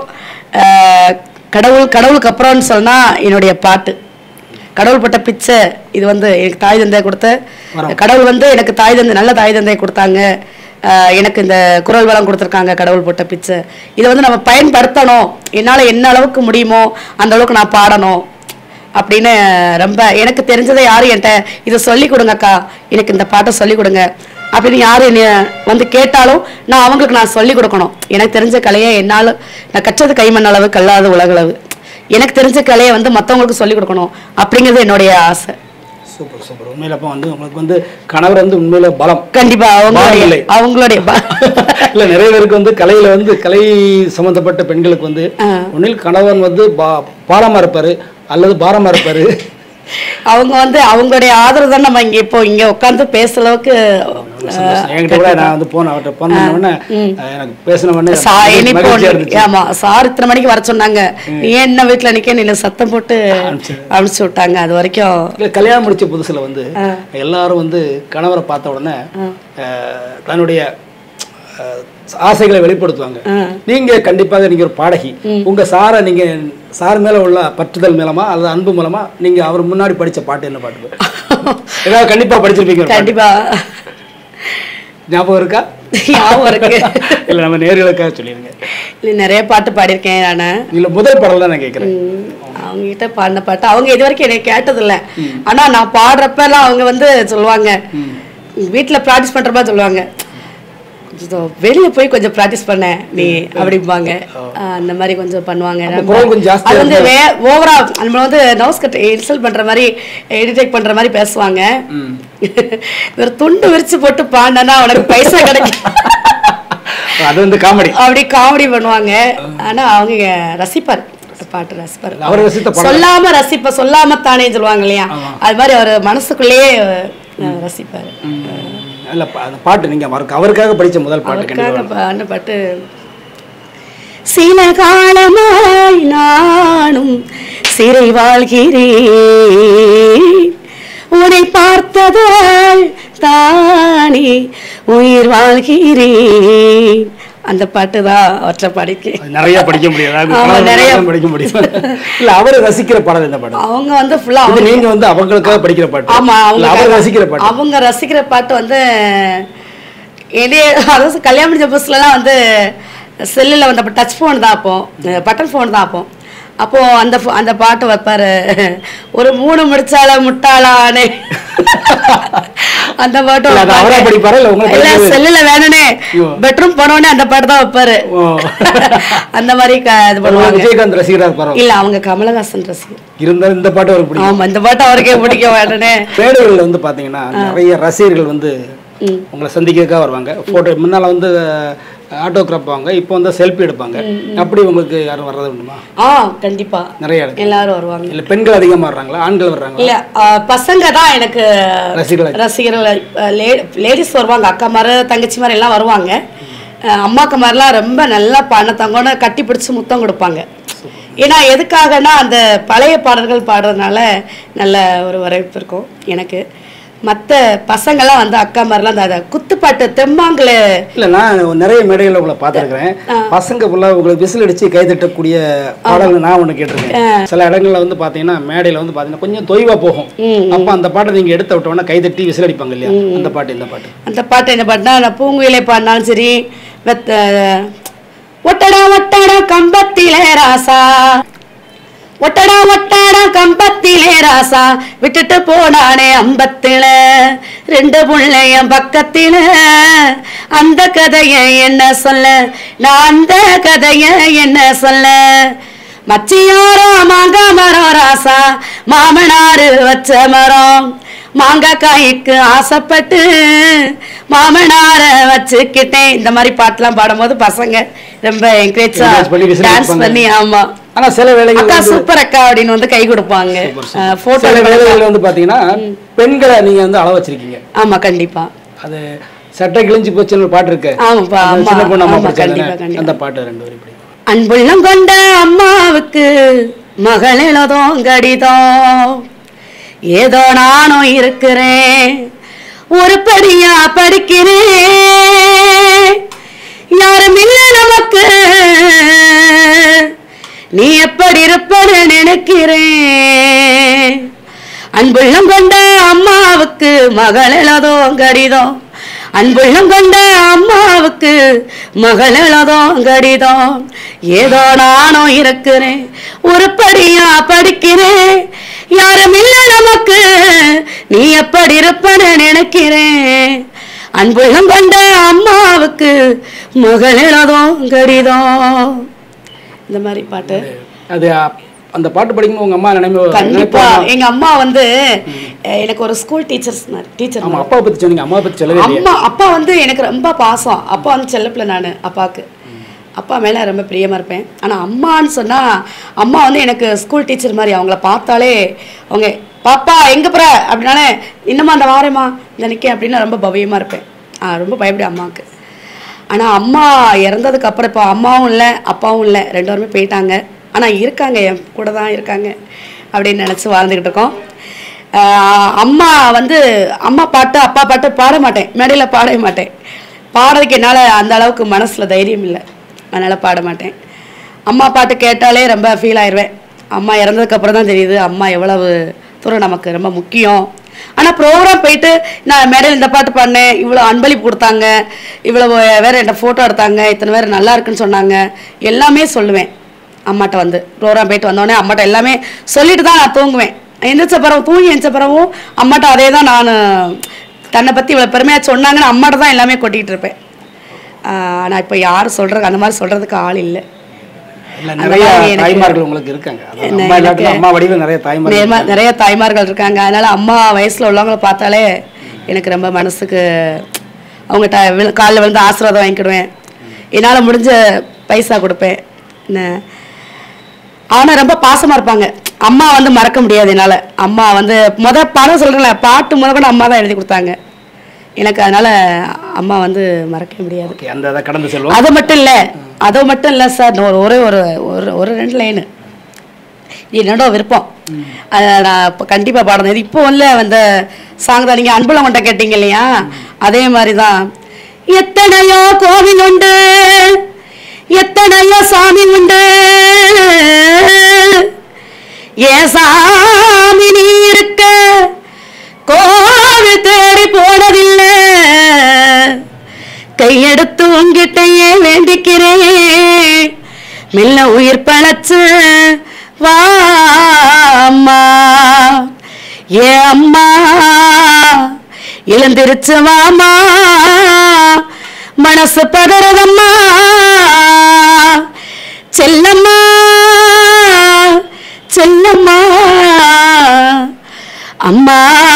கடவுள் கடவுளுக்கு அப்புறம்னு சொன்னால் என்னுடைய பாட்டு கடவுள் பட்ட பிச்சை. இது வந்து எனக்கு தாய் தந்தை கொடுத்த கடவுள் வந்து எனக்கு தாய் தந்தை நல்ல தாய் தந்தையை கொடுத்தாங்க. எனக்கு இந்த குரல் வளம் கொடுத்துருக்காங்க, கடவுள் போட்ட பிச்சை. இதை வந்து நம்ம பயன்படுத்தணும், என்னால் என்ன அளவுக்கு முடியுமோ அந்த அளவுக்கு நான் பாடணும் அப்படின்னு ரொம்ப எனக்கு தெரிஞ்சதை யாரும் என்கிட்ட இதை சொல்லி கொடுங்கக்கா, எனக்கு இந்த பாட்டை சொல்லி கொடுங்க அப்படின்னு யார் என்னை வந்து கேட்டாலும் நான் அவங்களுக்கு நான் சொல்லி கொடுக்கணும். எனக்கு தெரிஞ்ச கலையை என்னால் நான் கற்றது கைமண் அளவு கல்லாத உலகளவு, எனக்கு தெரிஞ்ச கலையை வந்து மற்றவங்களுக்கு சொல்லிக் கொடுக்கணும் அப்படிங்கிறது என்னுடைய ஆசை. Super super. உண்மையில அப்போ வந்து உங்களுக்கு வந்து கணவர் வந்து உண்மையில பலம். கண்டிப்பா அவங்களுடைய அவங்களுடைய இல்ல நிறைய பேருக்கு வந்து கலையில வந்து கலை சம்பந்தப்பட்ட பெண்களுக்கு வந்து ஒன்னில் கணவன் வந்து பாலமா இருப்பாரு அல்லது பாரமா இருப்பாரு. அவங்க வந்து அவங்களுடைய ஆதரவு தான் நம்ம இங்க இப்போ இங்க உட்காந்து பேசுற அளவுக்கு. என்கிட்ட கூட நான் வந்து போன அவர்கிட்ட போன உடனே எனக்கு பேசின உடனே ஆமா சார் இத்தனை மணிக்கு வர சொன்னாங்க, நீ என்ன வீட்டுல நிக்க நீ சத்தம் போட்டு அனுப்பிச்சு விட்டாங்க. அது வரைக்கும் கல்யாணம் முடிச்ச புதுசுல வந்து எல்லாரும் வந்து கணவரை பார்த்த உடனே தன்னுடைய ஆசைகளை வெளிப்படுத்துவாங்க. நீங்க கண்டிப்பாக நீங்க ஒரு பாடகி, உங்க சாரை நீங்க சார் மேல உள்ள பற்றுதல் மூலமா அல்லது அன்பு மூலமா நீங்க அவர் முன்னாடி படிச்ச பாட்டு என்ன பாட்டு? ஏதாவது கண்டிப்பா படிச்சிருப்பீங்க. கண்டிப்பா ஞாபகம் இருக்கா? ஞாபகம் இருக்கு. இல்ல நம்ம நேர்களுக்காக சொல்லிருங்க. இல்ல நிறைய பாட்டு பாடியிருக்கேன் நானு. இல்ல முதல் பாடல் தான் நான் கேட்கிறேன். அவங்க கிட்ட பாடின பாட்டு அவங்க இது வரைக்கும் எனக்கு கேட்டதில்ல. ஆனா நான் பாடுறப்ப எல்லாம் அவங்க வந்து சொல்லுவாங்க, வீட்டுல ப்ராக்டிஸ் பண்றப்ப சொல்லுவாங்க, வெளியே போய் கொஞ்சம் ப்ராக்டிஸ் பண்ண நீ அப்படிம்பாங்க. அந்த மாதிரி கொஞ்சம் பண்ணுவாங்க. அது வந்து ஓவரா நம்ம வந்து நோஸ் கட் இன்சல்ட் பண்ற மாதிரி எடிடேட் பண்ற மாதிரி பேசுவாங்க. ஒரு துண்டு விரிச்சு போட்டு பாண்டனா உனக்கு பைசா கிடைக்கும் அது வந்து காமெடி அப்படி காமெடி பண்ணுவாங்க. ஆனா அவங்க ரசிப்பார் பாட்டு, ரசிப்பார். சொல்லாம ரசிப்ப சொல்லாம தானே சொல்லுவாங்க இல்லையா, அது மாதிரி அவர் மனசுக்குள்ளேயே ரசிப்பாரு. இல்ல அந்த பாட்டு நீங்க அவருக்காக படிச்ச முதல் பாட்டு பாடின பாட்டு, சில காலமாய் நானும் சிறை வாழ்கிறேன், உன்னை பார்த்ததால் தானே உயிர் வாழ்கிறேன். அந்த பாட்டு தான் அவற்றை படிக்க நிறைய படிக்க முடியாது, நிறைய படிக்க முடியும். இல்ல அவரை ரசிக்கிற பாடல் இந்த பாட்டு அவங்க வந்து ஃபுல்லா நீங்க வந்து அவங்களுக்காக படிக்கிற பாட்டு. ஆமா அவங்க ரசிக்கிற பாட்டு அவங்க ரசிக்கிற பாட்டு வந்து என்னைய அதாவது கல்யாணம் முடிஞ்ச புதுசுலலாம் வந்து செல்லில் வந்து அப்போ டச் ஃபோன் தான், அப்போ பட்டன் ஃபோன் தான். அப்போ அப்போ அந்த அந்த பாட்டு வைப்பாரு, ஒரு மூணு முடிச்சால முட்டாளானே அந்த பாட்டு செல்லுல வேணுனே பெட்ரூம் போனோடனே அந்த பாட்டு தான் வைப்பாரு. அந்த மாதிரி இது பண்ணுவாங்க. விஜயகாந்த் ரசிகரா இல்ல அவங்க கமலஹாசன் ரசிகர் இருந்தாலும் இந்த பாட்டு அவருக்கு பிடிக்கும். ஆமா இந்த பாட்டு அவருக்கே பிடிக்க வேணுனே. மேடைகள்ல வந்து பாத்தீங்கன்னா நிறைய ரசிகர்கள் வந்து உங்களை சந்திக்கிறதுக்காக வருவாங்க. போட்டோ முன்னால வந்து ஆட்டோகிராஃப் வாங்க, இப்போ வந்து செல்ஃபி எடுப்பாங்க. அப்படி உங்களுக்கு யாரும் வர்றது உண்டுமா? ஆ கண்டிப்பா நிறைய இடத்துல எல்லாரும் வருவாங்க. இல்ல பெண்கள் அதிகமா வர்றாங்களா ஆண்கள் வர்றாங்களா? இல்ல பசங்க தான் எனக்கு ரசிகர்கள் ரசிகர்கள் லேடிஸ் வருவாங்க, அக்கா மாதிரி தங்கச்சி மாதிரி எல்லாம் வருவாங்க. அம்மாக்கு மாதிரிலாம் ரொம்ப நல்லா பண்ணத்தங்கன்னு கட்டி பிடிச்சி முத்தம் கொடுப்பாங்க. ஏன்னா எதுக்காகனா அந்த பழைய பாடல்கள் பாடுறதுனால நல்ல ஒரு வரவேற்பு இருக்கும் எனக்கு. மற்ற பசங்கள்லாம் வந்து அக்கா மாதிரிலாம் அந்த குத்துப்பாட்டு தெம்மாங்களே இல்லை, நான் நிறைய மேடைகளில் உங்களை பார்த்துருக்குறேன். பசங்க ஃபுல்லாக உங்களுக்கு விசில் அடித்து கைதட்டக்கூடிய பாடல்கள் நான் ஒன்று கேட்டிருக்கேன். சில இடங்களில் வந்து பார்த்தீங்கன்னா மேடையில் வந்து பார்த்தீங்கன்னா கொஞ்சம் தொய்வாக போகும். அப்போ அந்த பாட்டை நீங்கள் எடுத்து விட்டோன்னா கைதட்டி விசில் அடிப்பாங்க இல்லையா, அந்த பாட்டு இந்த பாட்டு அந்த பாட்டு என்ன பாட்டுனா நான் பூங்குயிலை பாடினாலும் சரி, வெத்த ஒட்டடா ஒட்டடா கம்பத்திலே ராசா, ஒட்டடா ஒட்டடா கம்பத்திலே ராசா, விட்டுட்டு போனானே அம்பத்தில ரெண்டு புள்ளைய பக்கத்தில, அந்த கதைய என்ன சொல்ல, நான் அந்த கதைய என்ன சொல்ல. மச்சியாரோ மாங்கா மரம் ராசா, மாமனாரு வச்ச மரம், மாங்காய் காய்க்கு ஆசைப்பட்டு மாமனார வச்சுக்கிட்டேன். இந்த மாதிரி பாட்டுலாம் பாடும்போது பசங்க ரொம்ப என்கரேஜா டான்ஸ் பண்ணி, ஆமா ஆனா சில வேளைகள் அக்கா சூப்பர் அக்கா அப்படின்னு வந்து கை கொடுப்பாங்க. போட்டோ சில வேளைகள் வந்து பாத்தீங்கன்னா பெண்களை நீங்க வந்து அளவு வச்சிருக்கீங்க. ஆமா கண்டிப்பா. அது சட்டை கிழிஞ்சு போச்சுன்னு ஒரு பாட்டு இருக்கு. ஆமாப்பா, ஆமா சின்ன பொண்ணு அம்மா கண்டிப்பா படிச்சாங்க. அந்த பாட்டு ரெண்டு வரி படி. அன்புள்ளம் கொண்ட அம்மாவுக்கு மகள் எழுதும் கடிதம், ஏதோ நானும் இருக்கிறேன் ஒரு படியா படிக்கிறேன், யாரும் இல்லை நமக்கு நீ எப்படி இருப்பன்னு நினைக்கிறேன். அன்புள்ளம் கொண்ட அம்மாவுக்கு மகள் எழுதும் கடிதம், அன்புள்ளம் கொண்ட அம்மாவுக்கு மகள் எழுதும் கடிதம், ஏதோ நானும் இருக்கிறேன் ஒரு படியா படிக்கிறேன், யாரும் இல்லை நமக்கு நீ எப்படி இருப்பன்னு நினைக்கிறேன். அன்புள்ளம் கொண்ட அம்மாவுக்கு மகள் எழுதும் கடிதம். இந்த மாதிரி பாட்டு. அது அந்த பாட்டு படிக்கும்போது உங்க அம்மா நினைவு கண்டிப்பா. எங்க அம்மா வந்து எனக்கு ஒரு ஸ்கூல் டீச்சர்ஸ் டீச்சர். ஆமா, அப்பா பத்தி சொன்னீங்க. அம்மா பத்தி சொல்லவே இல்லையா? அம்மா அப்பா வந்து எனக்கு ரொம்ப பாசம். அப்பா வந்து செல்லப்பிள்ளை நான் அப்பாவுக்கு. அப்பா மேலே ரொம்ப பிரியமாக இருப்பேன். ஆனால் அம்மான்னு சொன்னால் அம்மா வந்து எனக்கு ஸ்கூல் டீச்சர் மாதிரி. அவங்கள பார்த்தாலே அவங்க பாப்பா எங்கே போகிற அப்படின்னாலே இன்னமா அந்த வாரேம்மா இந்த நிற்க அப்படின்னு ரொம்ப பவ்யமாக இருப்பேன். ஆ ரொம்ப பயப்படி அம்மாவுக்கு. ஆனால் அம்மா இறந்ததுக்கு அப்புறம் இப்போ அம்மாவும் இல்லை அப்பாவும் இல்லை, ரெண்டு பேருமே போயிட்டாங்க. ஆனால் இருக்காங்க, என் கூட தான் இருக்காங்க அப்படின்னு நினச்சி வாழ்ந்துக்கிட்டு இருக்கோம். அம்மா வந்து அம்மா பாட்டு அப்பா பாட்டு பாட மாட்டேன், மேடையில் பாடவே மாட்டேன். பாடுறதுக்கு என்னால் அந்த அளவுக்கு மனசில் தைரியம் இல்லை, அதனால் பாட மாட்டேன். அம்மா பாட்டு கேட்டாலே ரொம்ப ஃபீல் ஆயிடுவேன். அம்மா இறந்ததுக்கப்புறம் தான் தெரியுது அம்மா எவ்வளவு தூரம் நமக்கு ரொம்ப முக்கியம். ஆனால் ப்ரோக்ராம் போயிட்டு நான் மேடையில் இந்த பாட்டு பாடினேன், இவ்வளோ அன்பளிப்பு கொடுத்தாங்க, இவ்வளோ வேறு என்கிட்ட ஃபோட்டோ எடுத்தாங்க, இத்தனை பேர் நல்லா இருக்குன்னு சொன்னாங்க, எல்லாமே சொல்லுவேன். அம்மாட்ட வந்து ப்ரோக்ராம் போயிட்டு வந்தோடனே அம்மாட்ட எல்லாமே சொல்லிட்டு தான் நான் தூங்குவேன். எந்திரிச்ச பிறகு தூங்கி எந்திரிச்ச பிறகும் அம்மாட்ட அதே தான் நான் தன்னை பற்றி இவ்வளோ பெருமையாக சொன்னாங்கன்னு அம்மாட்ட தான் எல்லாமே கொட்டிகிட்டு இருப்பேன். ஆனால் இப்போ யாரும் சொல்கிறது அந்த மாதிரி சொல்கிறதுக்கு ஆள் இல்லை. நிறைய தாய்மார்கள் உங்களுக்கு இருக்காங்க. அம்மா வடிவில் நிறைய தாய்மார்கள் நிறைய தாய்மார்கள் இருக்காங்க. அதனால அம்மா வயசில் உள்ளவங்களை பார்த்தாலே எனக்கு ரொம்ப மனசுக்கு அவங்ககிட்ட காலில் விழுந்து ஆசீர்வாதம் வாங்கிக்கிடுவேன். என்னால் முடிஞ்ச பைசா கொடுப்பேன். என்ன ஆனால் ரொம்ப பாசமாக இருப்பாங்க. அம்மா வந்து மறக்க முடியாது என்னால். அம்மா வந்து முத பாடம் சொல்கிறேன்ல, பாட்டு முத கூட அம்மா தான் எழுதி கொடுத்தாங்க எனக்கு. அதனால் அம்மா வந்து மறக்க முடியாது. அந்த கடந்து செல்வோம். அது மட்டும் இல்லை அது மட்டும் இல்லை சார், ஒரே ஒரு ஒரு ஒரு ரெண்டு லைனு என்னோட விருப்பம். அதை நான் இப்போ கண்டிப்பாக பாடணும். இது இப்போ இல்லை வந்த சாங் தான். நீங்கள் அன்புள்ள கொண்ட கேட்டீங்க இல்லையா, அதே மாதிரி தான். எத்தனையோ கோவில் உண்டு, எத்தனையோ சாமி உண்டு, ஏ சாமி நீ இருக்க கோவில் தேடி போனதில்லை, கையெடுத்து உங்கிட்டையே வேண்டிக்கிறேன், மெல்ல உயிர் பழச்சு வா அம்மா, ஏ அம்மா எழுந்திருச்சு வாமா, மனசு பதறதம்மா, செல்லம்மா செல்லம்மா அம்மா.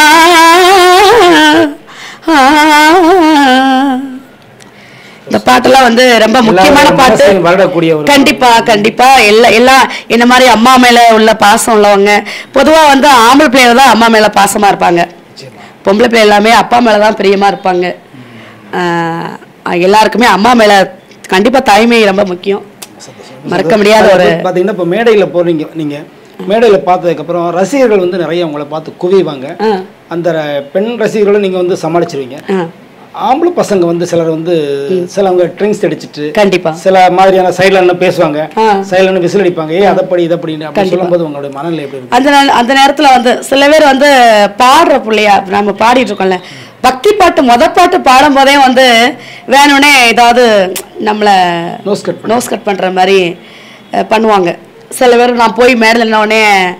இந்த பாட்டெல்லாம் வந்து ரொம்ப முக்கியமான பாட்டு. கண்டிப்பா கண்டிப்பா எல்லா எல்லா இந்த மாதிரி அம்மா மேல உள்ள பாசம் உள்ளவங்க பொதுவா வந்து ஆம்பளை பிள்ளைங்க தான் அம்மா மேல பாசமா இருப்பாங்க. பொம்பளை பிள்ளை எல்லாமே அப்பா மேலதான் பிரியமா இருப்பாங்க. எல்லாருக்குமே அம்மா மேல கண்டிப்பா தாய்மை ரொம்ப முக்கியம், மறக்க முடியாத ஒரு. பாத்தீங்கன்னா இப்போ மேடையில போறீங்க, நீங்க மேடையில பார்த்ததுக்கு அப்புறம் ரசிகர்கள் வந்து நிறைய உங்களை பார்த்து குவிவாங்க. அந்த பெண் ரசிகர்களை நீங்க வந்து சமாளிச்சிருவீங்க. ஆம்பளை பசங்க வந்து சிலர் வந்து சிலவங்க ட்ரிங்க்ஸ் அடிச்சிட்டு கண்டிப்பா சில மாதிரியான சைடுல பேசுவாங்க, சைடுல விசில் அடிப்பாங்க, ஏ அதப்படி இதப்படின்னு அப்படி சொல்லும்போது உங்களுடைய மனநிலை எப்படி இருக்கு? அந்த அந்த நேரத்துல வந்து சில பேர் வந்து பாடுற பிள்ளையா நம்ம பாடிட்டு இருக்கோம்ல, பக்தி பாட்டு முத பாட்டு பாடும் போதே வந்து வேணும்னே ஏதாவது நம்மளை நோஸ் கட் நோஸ் கட் பண்ணுற மாதிரி அஹ், பண்ணுவாங்க. சில பேர் நான் போய் மேடல் நின்னோடனே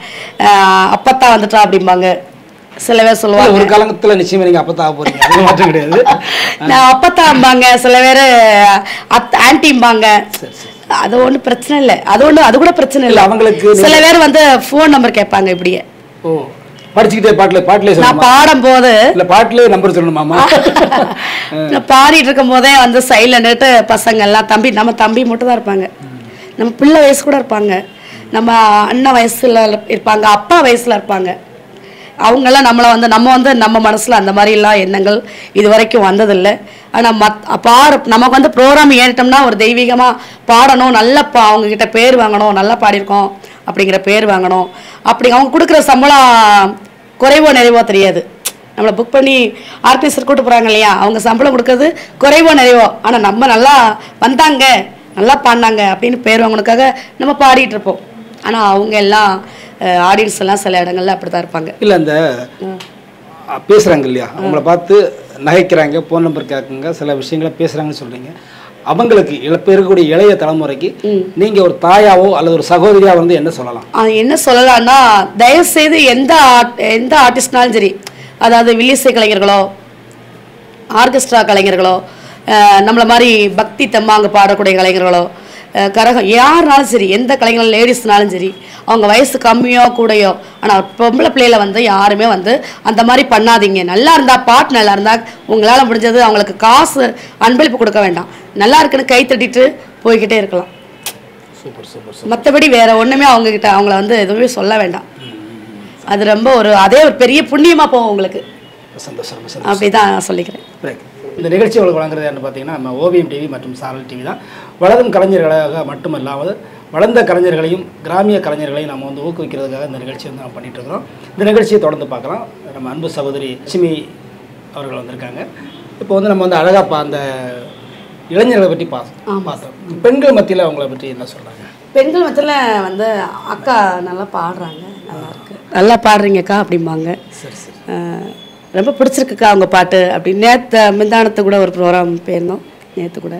அப்பத்தா வந்துட்டா அப்படிம்பாங்க. சில பேர் சொல்லுவாங்க ஒரு காலத்துல நிச்சயமா நீங்க அப்பத்தா போறீங்க, அது மாற்றம் கிடையாது. நான் அப்பத்தாம்பாங்க, சில பேர் அத் ஆன்டிம்பாங்க. அது ஒன்றும் பிரச்சனை இல்லை, அது ஒன்றும் அது கூட பிரச்சனை இல்லை அவங்களுக்கு. சில பேர் வந்து ஃபோன் நம்பர் கேட்பாங்க இப்படியே. ஓ படிச்சுக்கிட்டே பாட்டுல பாட்டுல நான் பாடும் போது இல்ல பாட்டுல நம்பர் சொல்லணுமாமா? நான் பாடிட்டு இருக்கும் போதே வந்து சைட்ல நின்னுட்டு பசங்க எல்லாம் தம்பி, நம்ம தம்பி மட்டும் தான் இருப்பாங்க, நம்ம பிள்ளை வயசு கூட இருப்பாங்க, நம்ம அண்ணன் வயசுல இருப்பாங்க, அப்பா வயசுல இருப்பாங்க. அவங்கெல்லாம் நம்மளை வந்து நம்ம வந்து நம்ம மனசுல அந்த மாதிரிலாம் எண்ணங்கள் இது வரைக்கும் வந்ததில்லை. ஆனால் மத் பாட நமக்கு வந்து ப்ரோக்ராம் ஏறிட்டோம்னா ஒரு தெய்வீகமாக பாடணும், நல்ல பா அவங்கக்கிட்ட பேர் வாங்கணும், நல்லா பாடியிருக்கோம் அப்படிங்கிற பேர் வாங்கணும். அப்படி அவங்க கொடுக்குற சம்பளம் குறைவோ நிறைவோ தெரியாது. நம்மளை புக் பண்ணி ஆர்கெஸ்ட்ரா கூட்டு போகிறாங்க இல்லையா, அவங்க சம்பளம் கொடுக்குறது குறைவோ நிறைவோ, ஆனால் நம்ம நல்லா வந்தாங்க நல்லா பாடினாங்க அப்படின்னு பேர் வாங்கணுக்காக நம்ம பாடிட்டு இருப்போம். ஆனால் அவங்க எல்லாம் ஆடியன்ஸ் எல்லாம் சில இடங்கள்ல அப்படி தான் இருப்பாங்க. இல்லை அந்த பேசுகிறாங்க இல்லையா, அவங்கள பார்த்து நகைக்கிறாங்க, ஃபோன் நம்பர் கேட்குங்க, சில விஷயங்களை பேசுகிறாங்கன்னு சொல்கிறீங்க. அவங்களுக்கு இப்போ இருக்கக்கூடிய இளைய தலைமுறைக்கு நீங்கள் ஒரு தாயாவோ அல்லது ஒரு சகோதரியாக வந்து என்ன சொல்லலாம்? என்ன சொல்லலாம்னா, தயவுசெய்து எந்த எந்த ஆர்டிஸ்ட்னாலும் சரி, அதாவது வில்லிசை கலைஞர்களோ ஆர்கெஸ்ட்ரா கலைஞர்களோ நம்மளை மாதிரி பக்தி தெம்மாங்க பாடக்கூடிய கலைஞர்களோ கரகம் யாருனாலும் சரி, எந்த கலைஞர்கள் லேடிஸ்னாலும் சரி, அவங்க வயசு கம்மியோ கூடையோ, ஆனால் பொம்பளை பிள்ளையில வந்து யாருமே வந்து அந்த மாதிரி பண்ணாதீங்க. நல்லா இருந்தால் பாட்டு நல்லா இருந்தால் உங்களால் முடிஞ்சது அவங்களுக்கு காசு அன்பளிப்பு கொடுக்க வேண்டாம், நல்லா இருக்குன்னு கை தட்டிட்டு போய்கிட்டே இருக்கலாம். Super super. மற்றபடி வேற ஒன்றுமே அவங்கக்கிட்ட அவங்கள வந்து எதுவுமே சொல்ல வேண்டாம். அது ரொம்ப ஒரு அதே ஒரு பெரிய புண்ணியமாக போகும் உங்களுக்கு. சந்தோஷம். அப்படி தான் நான் சொல்லிக்கிறேன். இந்த நிகழ்ச்சி உங்களுக்கு வழங்குறது என்ன பார்த்தீங்கன்னா, நம்ம ஓவியம் டிவி மற்றும் சாரல் டிவி தான். வளரும் கலைஞர்களாக மட்டுமல்லாமல் வளர்ந்த கலைஞர்களையும் கிராமிய கலைஞர்களையும் நம்ம வந்து ஊக்குவிக்கிறதுக்காக இந்த நிகழ்ச்சி வந்து நம்ம பண்ணிகிட்டு இருக்கிறோம். இந்த நிகழ்ச்சியை தொடர்ந்து பார்க்கலாம். நம்ம அன்பு சகோதரி லட்சுமி அவர்கள் வந்திருக்காங்க. இப்போ வந்து நம்ம வந்து அழகாக பா அந்த இளைஞர்களை பற்றி பா பார்த்தோம். பெண்கள் மத்தியில் அவங்கள பற்றி என்ன சொல்கிறாங்க? பெண்கள் மத்தியில் வந்து அக்கா நல்லா பாடுறாங்க, நல்லா இருக்கு, நல்லா பாடுறீங்கக்கா அப்படிம்பாங்க. சரி சரி. ரொம்ப பிடிச்சிருக்குக்கா அவங்க பாட்டு அப்படி. நேற்று மிந்தானத்து கூட ஒரு ப்ரோக்ராம் போயிருந்தோம், நேற்று கூட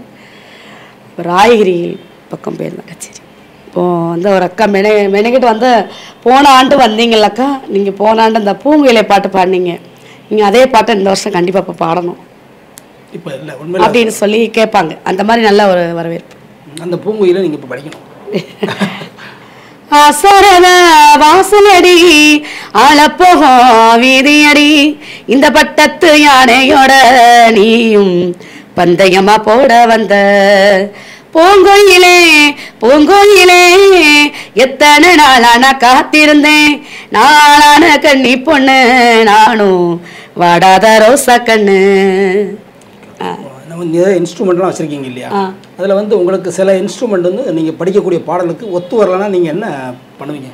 ராயகிரி பக்கம் போயிருந்தோம் கச்சேரி. இப்போது வந்து ஒரு அக்கா மென மெனக்கிட்டு வந்து போன ஆண்டு வந்தீங்கல்லக்கா, நீங்கள் போன ஆண்டு அந்த பூங்குயிலை பாட்டு பாடினீங்க, நீங்கள் அதே பாட்டை இந்த வருஷம் கண்டிப்பாக இப்போ பாடணும் இப்போ இல்லை உண்மை அப்படின்னு சொல்லி கேட்பாங்க. அந்த மாதிரி நல்ல ஒரு வரவேற்பு. அந்த பூங்குயிலை நீங்கள் இப்போ படிக்கணும். அசரத வாசலடி ஆளப்போகும் வீதியடி, இந்த பட்டத்து யானையோட நீயும் பந்தயமா போட வந்த பூங்கோயிலே பூங்கோயிலே, எத்தனை நாளான காத்திருந்தேன், நாளான கண்ணி பொண்ணு நானும் வாடாத ரோசா கண்ணு. இன்ஸ்ட்ருமெண்ட்லாம் வச்சுருக்கீங்க இல்லையா, அதில் வந்து உங்களுக்கு சில இன்ஸ்ட்ருமெண்ட் வந்து நீங்கள் படிக்கக்கூடிய பாடலுக்கு ஒத்து வரலன்னா நீங்கள் என்ன பண்ணுவீங்க?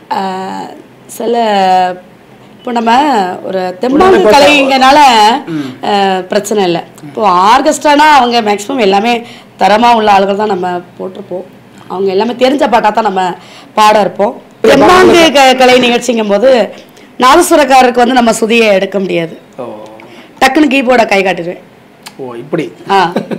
சில இப்போ நம்ம ஒரு தெம்மாங்கு கலைங்கனால பிரச்சனை இல்லை. இப்போ ஆர்கெஸ்ட்ரானா அவங்க மேக்ஸிமம் எல்லாமே தரமாக உள்ள ஆளுகள் தான் நம்ம போட்டிருப்போம், அவங்க எல்லாமே தெரிஞ்ச பாட்டாக தான் நம்ம பாட இருப்போம். தெம்மாங்கு க கலை நிகழ்ச்சிங்கும் போது நாதசுரக்காரருக்கு வந்து நம்ம சுதியை எடுக்க முடியாது, டக்குன்னு கீபோர்டை கை காட்டிடுவேன். ஓ இப்படி. ஆ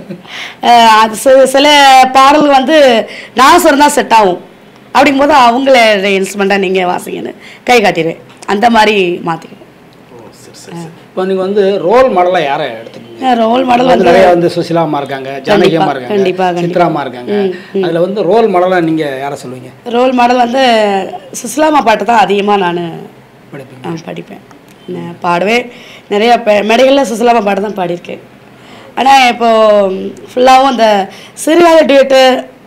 அது சில பாடல்கள் வந்து நாதசுரம் தான் செட் ஆகும், அப்படிங்கும்போது அவங்கள இன்ஸ்ட்ருமெண்ட்டாக நீங்கள் வாசிங்கன்னு கை காட்டிடுவேன், அந்த மாதிரி மாற்றிக்குவோம். இப்போ நீங்கள் வந்து ரோல் மாடலாக யாரை எடுத்துக்கீங்க? ரோல் மாடல் வந்து நிறைய வந்து சுசிலாமா இருக்காங்க, ஜானகியம்மா இருக்காங்க, கண்டிப்பாக சித்ராமா இருக்காங்க. அதில் வந்து ரோல் மாடலாக நீங்கள் யாரை சொல்லுவீங்க? ரோல் மாடல் வந்து சுசிலாமா பாட்டு தான் அதிகமாக நான் படிப்பேன் படிப்பேன் பாடுவேன். நிறைய மேடைகளில் சுசிலாமா பாட்டு தான் பாடியிருக்கேன். ஆனால் இப்போது ஃபுல்லாகவும் இந்த சிறுகால டுவேட்டு,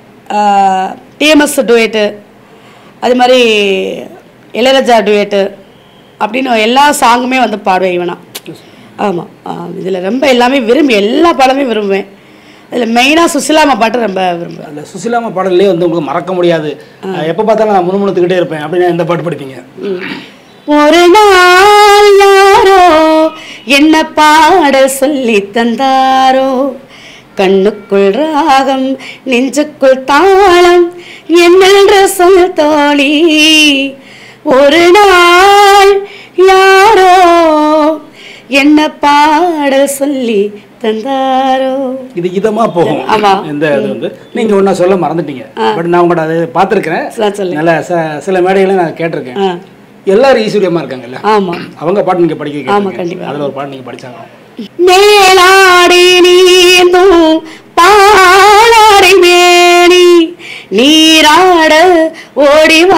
டிஎம்எஸ் டுவேட்டு, அது மாதிரி இளையராஜா டுவேட்டு அப்படின்னு எல்லா சாங்குமே வந்து பாடுவேன் இவனா. ஆமாம், இதில் ரொம்ப எல்லாமே விரும்பி எல்லா பாடலுமே விரும்புவேன். இதில் மெயினாக சுசிலாமா பாட்டு ரொம்ப விரும்புவேன். அதில் சுசிலாமா பாடல்லே வந்து உங்களுக்கு மறக்க முடியாது, எப்போ பார்த்தாலும் நான் முணுமுணுத்துக்கிட்டே இருப்பேன் அப்படின்னு எந்த பாட்டு படிப்பீங்க? ஒரு நாள் யாரோ என்ன பாட சொல்லி தந்தாரோ, கண்ணுக்குள் ராகம் நெஞ்சுக்குள் தாளம் என்னென்று சொல் தோழி, ஒரு நாள் யாரோ என்ன பாடல் சொல்லி தந்தாரோ. இது இதமா போகும். ஆமா. இந்த இது வந்து நீங்க ஒன்னா சொல்ல மறந்துட்டீங்க. பட் நான் உங்கள்ட்ட அதை பார்த்துருக்கிறேன். நல்ல சில மேடைகளை நான் கேட்டிருக்கேன். எல்லாரும் ஈஸ்வரியமா இருக்காங்கல்ல. ஆமா. அவங்க பாட்டு நீங்க படிக்க. ஆமா கண்டிப்பா. அதுல ஒரு பாட்டு நீங்க படிச்சாங்க. மேலாடி நீந்தும் பாலாடி மேனி நீராட ஓடிவா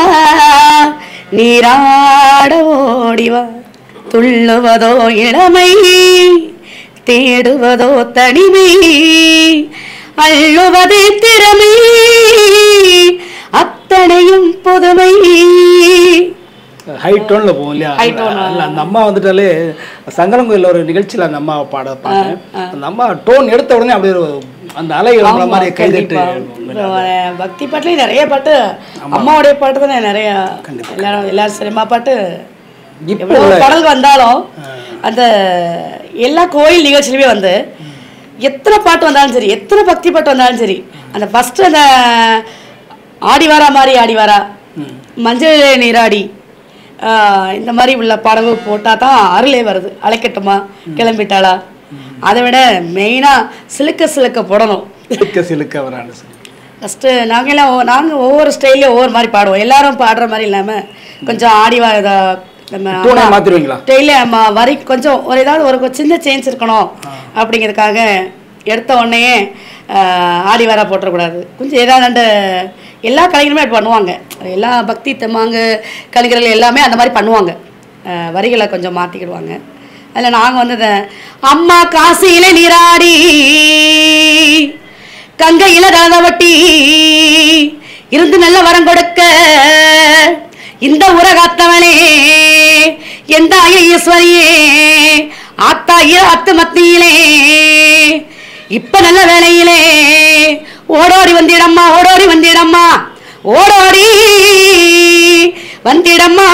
நீராட ஓடிவா துள்ளுவதோ இளமை தேடுவதோ தனிமை அள்ளுவதே திறமை அத்தனையும் புதுமை. ஹை டோன்ல போகும் இல்லையா? அந்த அம்மா வந்துட்டாலே சங்கரன் கோயிலில் ஒரு நிகழ்ச்சியில் அந்த அம்மாவை பாட பார்த்தேன். அந்த அம்மா டோன் எடுத்த உடனே அப்படியே அந்த அலை மாதிரி கைதட்டு. பக்தி பாட்டுலேயும் நிறைய பாட்டு அம்மாவுடைய பாட்டு தானே நிறைய. எல்லாரும் எல்லாரும் சினிமா பாட்டு எவ்வளோ பாடல் வந்தாலும் அந்த எல்லா கோயில் நிகழ்ச்சியிலுமே வந்து எத்தனை பாட்டு வந்தாலும் சரி, எத்தனை பக்தி பாட்டு வந்தாலும் சரி, அந்த ஃபஸ்ட்டு அந்த ஆடிவாரா மாதிரி ஆடிவாரா, மஞ்சள் நீராடி, இந்த மாதிரி உள்ள பாடல்கள் போட்டால் தான் அருளே வருது. அழைக்கட்டுமா கிளம்பிட்டாளா, அதை விட மெயினாக சிலுக்க சிலுக்க போடணும். சிலுக்க சிலுக்க வரான்னு ஃபஸ்ட்டு நாங்கள்லாம் நாங்கள் ஒவ்வொரு ஸ்டைல்லையும் ஒவ்வொரு மாதிரி பாடுவோம். எல்லாரும் பாடுற மாதிரி இல்லாமல் கொஞ்சம் ஆடிவா இதை நம்ம ஸ்டைலே நம்ம வரி கொஞ்சம் ஒரு ஏதாவது ஒரு சின்ன சேஞ்ச் இருக்கணும் அப்படிங்கிறதுக்காக எடுத்த உடனே ஆடிவாரா போட்டுறக்கூடாது. கொஞ்சம் ஏதாவது எல்லா கலைஞருமே அது பண்ணுவாங்க. எல்லா பக்தி தெம்மாங்கு கலைஞர்கள் எல்லாமே அந்த மாதிரி பண்ணுவாங்க. வரிகளை கொஞ்சம் மாற்றிக்கிடுவாங்க. அதில் நாங்கள் வந்து அம்மா காசியில நீராடி கங்கையில தாதவட்டி இருந்து நல்ல வரம் கொடுக்க இந்த உரகாத்தவனே எந்த ஈஸ்வரியே ஆத்தாயிர அத்து மத்தியிலே இப்ப நல்ல வேலையிலே ஓடோடி வந்திடம்மா ஓடோடி வந்திடம்மா ஓடோடி வந்திடம்மா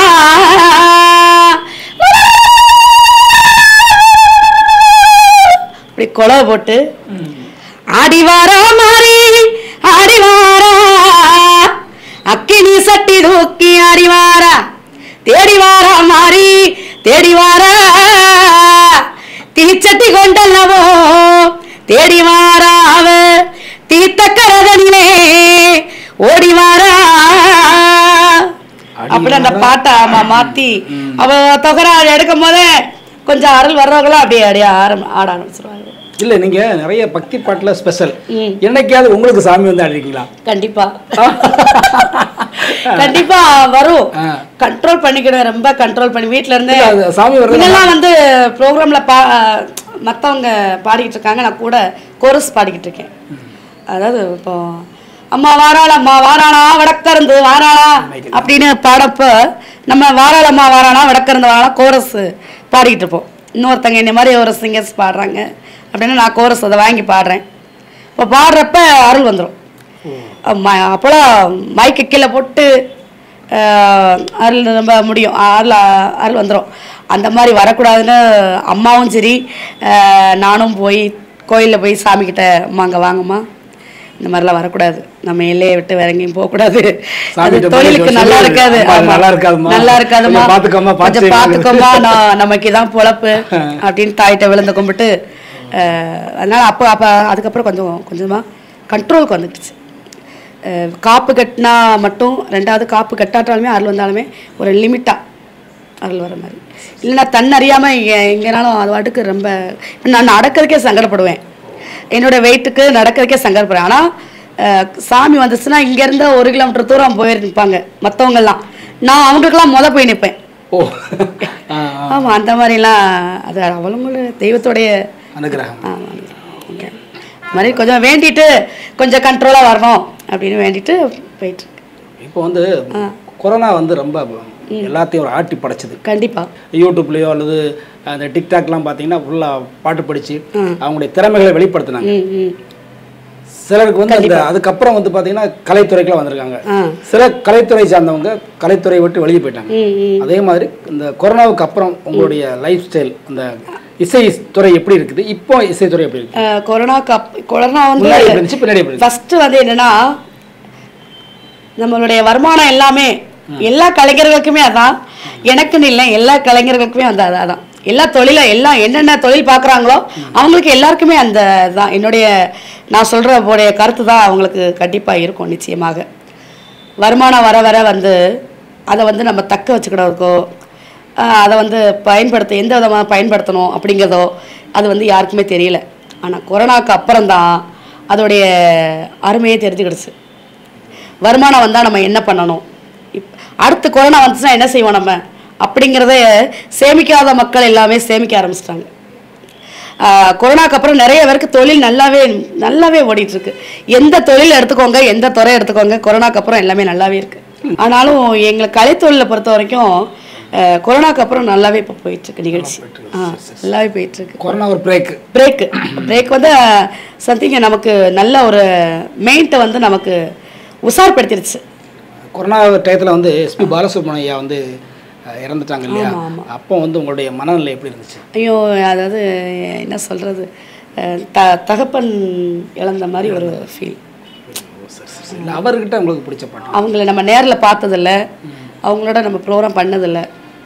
அப்படி கொலவை போட்டு ஆடிவாரா மாறி ஆடிவாரா அக்கினி சட்டி தூக்கி ஆடிவாரா தேடிவாரா மாறி தேடிவாரா தீச்சட்டி கொண்டல்லவோ தேடிவாரா அவ தீத்தக்கரதனிலே ஓடிவாரா. அப்படி அந்த பாட்டை ஆமா மாத்தி அவ தொகரா எடுக்கும் போதே கொஞ்சம் அருள் வர்றவங்களும் அப்படியே அப்படியே ஆரம் ஆட ஆரம்பிச்சிருவாங்க. இல்ல நீங்க நிறைய பக்தி பாட்டுல ஸ்பெஷல் என்னைக்காவது உங்களுக்கு சாமி வந்து ஆடிருக்கீங்களா? கண்டிப்பா கண்டிப்பா வரும். கண்ட்ரோல் பண்ணிக்கணும், ரொம்ப கண்ட்ரோல் பண்ணி வீட்டுல இருந்து சாமி இதெல்லாம் வந்து ப்ரோக்ராம்ல பா மற்றவங்க பாடிக்கிட்டு இருக்காங்க, நான் கூட கோரஸ் பாடிக்கிட்டு இருக்கேன். அதாவது இப்போ அம்மா வாராள அம்மா வாராளா வடக்கருந்து வாராளா அப்படின்னு பாடப்ப நம்ம வாராள அம்மா வாராளா வடக்கருந்து வாராளா கோரஸ் பாடிக்கிட்டு இருப்போம். இன்னொருத்தங்க இந்த மாதிரி ஒரு சிங்கர்ஸ் பாடுறாங்க அப்படின்னு நான் கோரஸ் அதை வாங்கி பாடுறேன். இப்போ பாடுறப்ப அருள் வந்துடும். அப்போலாம் மைக்கு கீழே போட்டு அருள் ரொம்ப முடியும், அருள் அருள் வந்துடும். அந்த மாதிரி வரக்கூடாதுன்னு அம்மாவும் சரி நானும் போய் கோயிலில் போய் சாமிக்கிட்ட அம்மா அங்கே வாங்கம்மா இந்த மாதிரிலாம் வரக்கூடாது, நம்ம எல்லையை விட்டு வேற எங்கேயும் போகக்கூடாது, அது தொழிலுக்கு நல்லா இருக்காது, நல்லா இருக்காதுமா கொஞ்சம் பார்த்துக்கோமா, நான் நமக்கு இதான் பொழப்பு அப்படின்னு தாயிட்ட விழுந்து கும்பிட்டு அதனால் அப்போ அப்போ அதுக்கப்புறம் கொஞ்சம் கொஞ்சமாக கண்ட்ரோலுக்கு வந்துடுச்சு. காப்பு கட்டினா மட்டும் ரெண்டாவது காப்பு கட்டாட்டாலுமே அருள் வந்தாலுமே ஒரு லிமிட்டாக அருள் வர மாதிரி, இல்லைன்னா தன்னறியாமல் இங்கே எங்கேனாலும் அது வாட்டுக்கு ரொம்ப நான் நடக்கிறதுக்கே சங்கடப்படுவேன். என்னோடய வெயிட்டுக்கு நடக்கிறதுக்கே சங்கடப்படுவேன். ஆனால் சாமி வந்துச்சுன்னா இங்கேருந்து ஒரு கிலோமீட்டர் தூரம் போய் நிற்பாங்க மற்றவங்கெல்லாம், நான் அவங்களுக்கெல்லாம் முத போய் நிற்பேன். ஓ ஆமாம், அந்த மாதிரிலாம் அது அவங்களோட தெய்வத்தோடைய அனுகிரகம். ஆமாம், ஓகே. அது மாதிரி கொஞ்சம் வேண்டிட்டு கொஞ்சம் கண்ட்ரோலாக வரணும் அப்படின்னு வேண்டிட்டு போயிட்டு. இப்போ வந்து கொரோனா வந்து ரொம்ப எல்லாத்தையும் ஒரு ஆட்டி படைச்சது. கண்டிப்பா யூடியூப்லயோ அல்லது அந்த டிக்டாக்லாம் பார்த்தீங்கன்னா ஃபுல்லாக பாட்டு படிச்சு அவங்களுடைய திறமைகளை வெளிப்படுத்தினாங்க. சிலருக்கு வந்து அந்த அதுக்கப்புறம் வந்து பார்த்தீங்கன்னா கலைத்துறைக்கெல்லாம் வந்திருக்காங்க. சில கலைத்துறை சார்ந்தவங்க கலைத்துறை விட்டு வெளியே போயிட்டாங்க. அதே மாதிரி இந்த கொரோனாவுக்கு அப்புறம் உங்களுடைய லைஃப் ஸ்டைல் அந்த இசை துறை எப்படி இருக்குது, இப்போ இசைத்துறை எப்படி இருக்கு? கொரோனாக்கு அப் கொரோனா வந்து ஃபர்ஸ்ட் வந்து என்னன்னா நம்மளுடைய வருமானம் எல்லாமே எல்லா கலைஞர்களுக்குமே அதான், எனக்குன்னு இல்லை எல்லா கலைஞர்களுக்குமே வந்து அதான். எல்லா தொழிலை எல்லாம் என்னென்ன தொழில் பார்க்குறாங்களோ அவங்களுக்கு எல்லாருக்குமே அந்த தான் என்னுடைய நான் சொல்கிற போடைய கருத்து தான் அவங்களுக்கு கண்டிப்பாக இருக்கும். நிச்சயமாக வருமானம் வர வர வந்து அதை வந்து நம்ம தக்க வச்சுக்கிறதுக்கோ அதை வந்து பயன்படுத்த எந்த விதமாக பயன்படுத்தணும் அப்படிங்கிறதோ அது வந்து யாருக்குமே தெரியல. ஆனால் கொரோனாவுக்கு அப்புறம்தான் அதோடைய அருமையே தெரிஞ்சுக்கிடுச்சு. வருமானம் வந்தால் நம்ம என்ன பண்ணணும், இப் அடுத்து கொரோனா வந்துச்சுன்னா என்ன செய்வோம் நம்ம அப்படிங்கிறத சேமிக்காத மக்கள் எல்லாமே சேமிக்க ஆரம்பிச்சிட்டாங்க. கொரோனாக்கு அப்புறம் நிறைய பேருக்கு தொழில் நல்லாவே நல்லாவே ஓடிட்டுருக்கு. எந்த தொழில் எடுத்துக்கோங்க, எந்த துறை எடுத்துக்கோங்க, கொரோனாக்கு அப்புறம் எல்லாமே நல்லாவே இருக்குது. ஆனாலும் எங்களுக்கு கலைத்தொழிலை பொறுத்த வரைக்கும் கொரோனாக்கு அப்புறம் நல்லாவே இப்போ போயிட்டுருக்கு நிகழ்ச்சி. ஆ நல்லாவே போயிட்டுருக்கு. கொரோனா ஒரு பிரேக்கு பிரேக்கு பிரேக் வந்து சம்திங் நமக்கு நல்ல ஒரு மெயின்ட்டை வந்து நமக்கு உஷார்படுத்திடுச்சு. கொரோனா டயத்தில் வந்து எஸ்பி பாலசுப்ரமணியம் ஐயா வந்து இறந்துட்டாங்க இல்லையா? அப்போ வந்து உங்களுடைய மனநிலை எப்படி இருந்துச்சு? ஐயோ, அதாவது என்ன சொல்கிறது, த தகப்பன் இழந்த மாதிரி ஒரு ஃபீல். இல்லை அவர்கிட்ட உங்களுக்கு பிடிச்ச பாட்டு? அவங்கள நம்ம நேரில் பார்த்ததில்ல, அவங்களோட நம்ம ப்ரோக்ராம் பண்ணதில்லை.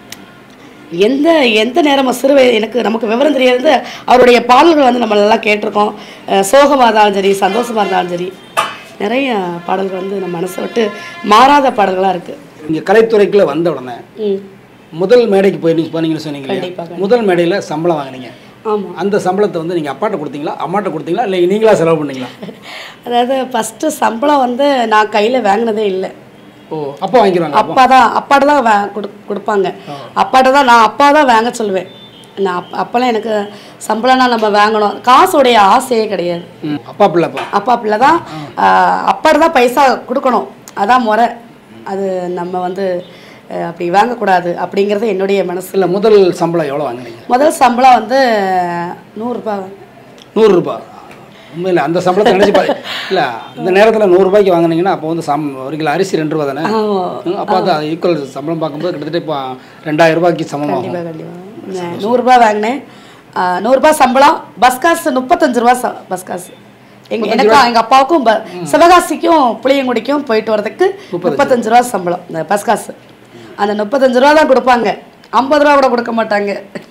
எந்த எந்த நேரமும் சிறு வயது எனக்கு நமக்கு விவரம் தெரியாது அவருடைய பாடல்கள் வந்து நம்ம நல்லா கேட்டிருக்கோம். சோகமாக இருந்தாலும் சரி, சந்தோஷமாக இருந்தாலும் சரி, நிறைய பாடல்கள் வந்து நம்ம மனசை விட்டு மாறாத பாடல்களாக இருக்குது. இங்கே கலைத்துறைக்குள்ளே வந்த உடனே முதல் மேடைக்கு போய் நீங்கள் போனீங்கன்னு சொன்னீங்க. முதல் மேடையில் சம்பளம் வாங்கினீங்க. ஆமாம். அந்த சம்பளத்தை வந்து நீங்கள் அப்பாட்ட கொடுத்தீங்களா, அம்மாட்ட கொடுத்தீங்களா, இல்லை நீங்களா செலவு பண்ணீங்களா? அதாவது ஃபஸ்ட்டு சம்பளம் வந்து நான் கையில் வாங்கினதே இல்லை. ஓ, அப்பா வாங்கிடுவாங்க? அப்பா தான் அப்பாட்ட தான் வே கொடு கொடுப்பாங்க அப்பாட்ட தான் நான் அப்பா தான் வாங்க சொல்லுவேன். நான் அப் அப்போல்லாம் எனக்கு சம்பளம்னா நம்ம வாங்கணும் காசுடைய ஆசையே கிடையாது. அப்பா பிள்ளை அப்பா பிள்ளை தான் அப்பாட்ட தான் பைசா கொடுக்கணும், அதான் முறை. அது நம்ம வந்து அப்படி வாங்கக்கூடாது அப்படிங்கிறது என்னுடைய மனசு. இல்லை முதல் சம்பளம் எவ்வளோ வாங்கினீங்க? முதல் சம்பளம் வந்து நூறுரூபா. நூறுரூபா? உண்மையில் அந்த சம்பளத்தை நினச்சி பா இல்லை அந்த நேரத்தில் நூறுரூபாய்க்கு வாங்கினீங்கன்னா அப்போ வந்து சம் ஒரு கிலோ அரிசி ரெண்டு ரூபா தானே? அப்போ அது ஈக்குவல் சம்பளம் பார்க்கும்போது கிட்டத்தட்ட இப்போ ரெண்டாயிரம் ரூபாய்க்கு சம்பளம். கண்டிப்பாக கண்டிப்பாக நூறுரூபா வாங்கினேன். நூறுரூபா சம்பளம். பஸ் காசு முப்பத்தஞ்சு ரூபா பஸ் காசு. எங்கள் எனக்கும் எங்கள் அப்பாவுக்கும் ப சிவகாசிக்கும் புளியங்குடிக்கும் போயிட்டு வரதுக்கு முப்பத்தஞ்சு ரூபா சம்பளம் இந்த பஸ் காசு. அந்த முப்பத்தஞ்சு ரூபா தான் கொடுப்பாங்க, ஐம்பது ரூபா கூட கொடுக்க மாட்டாங்க.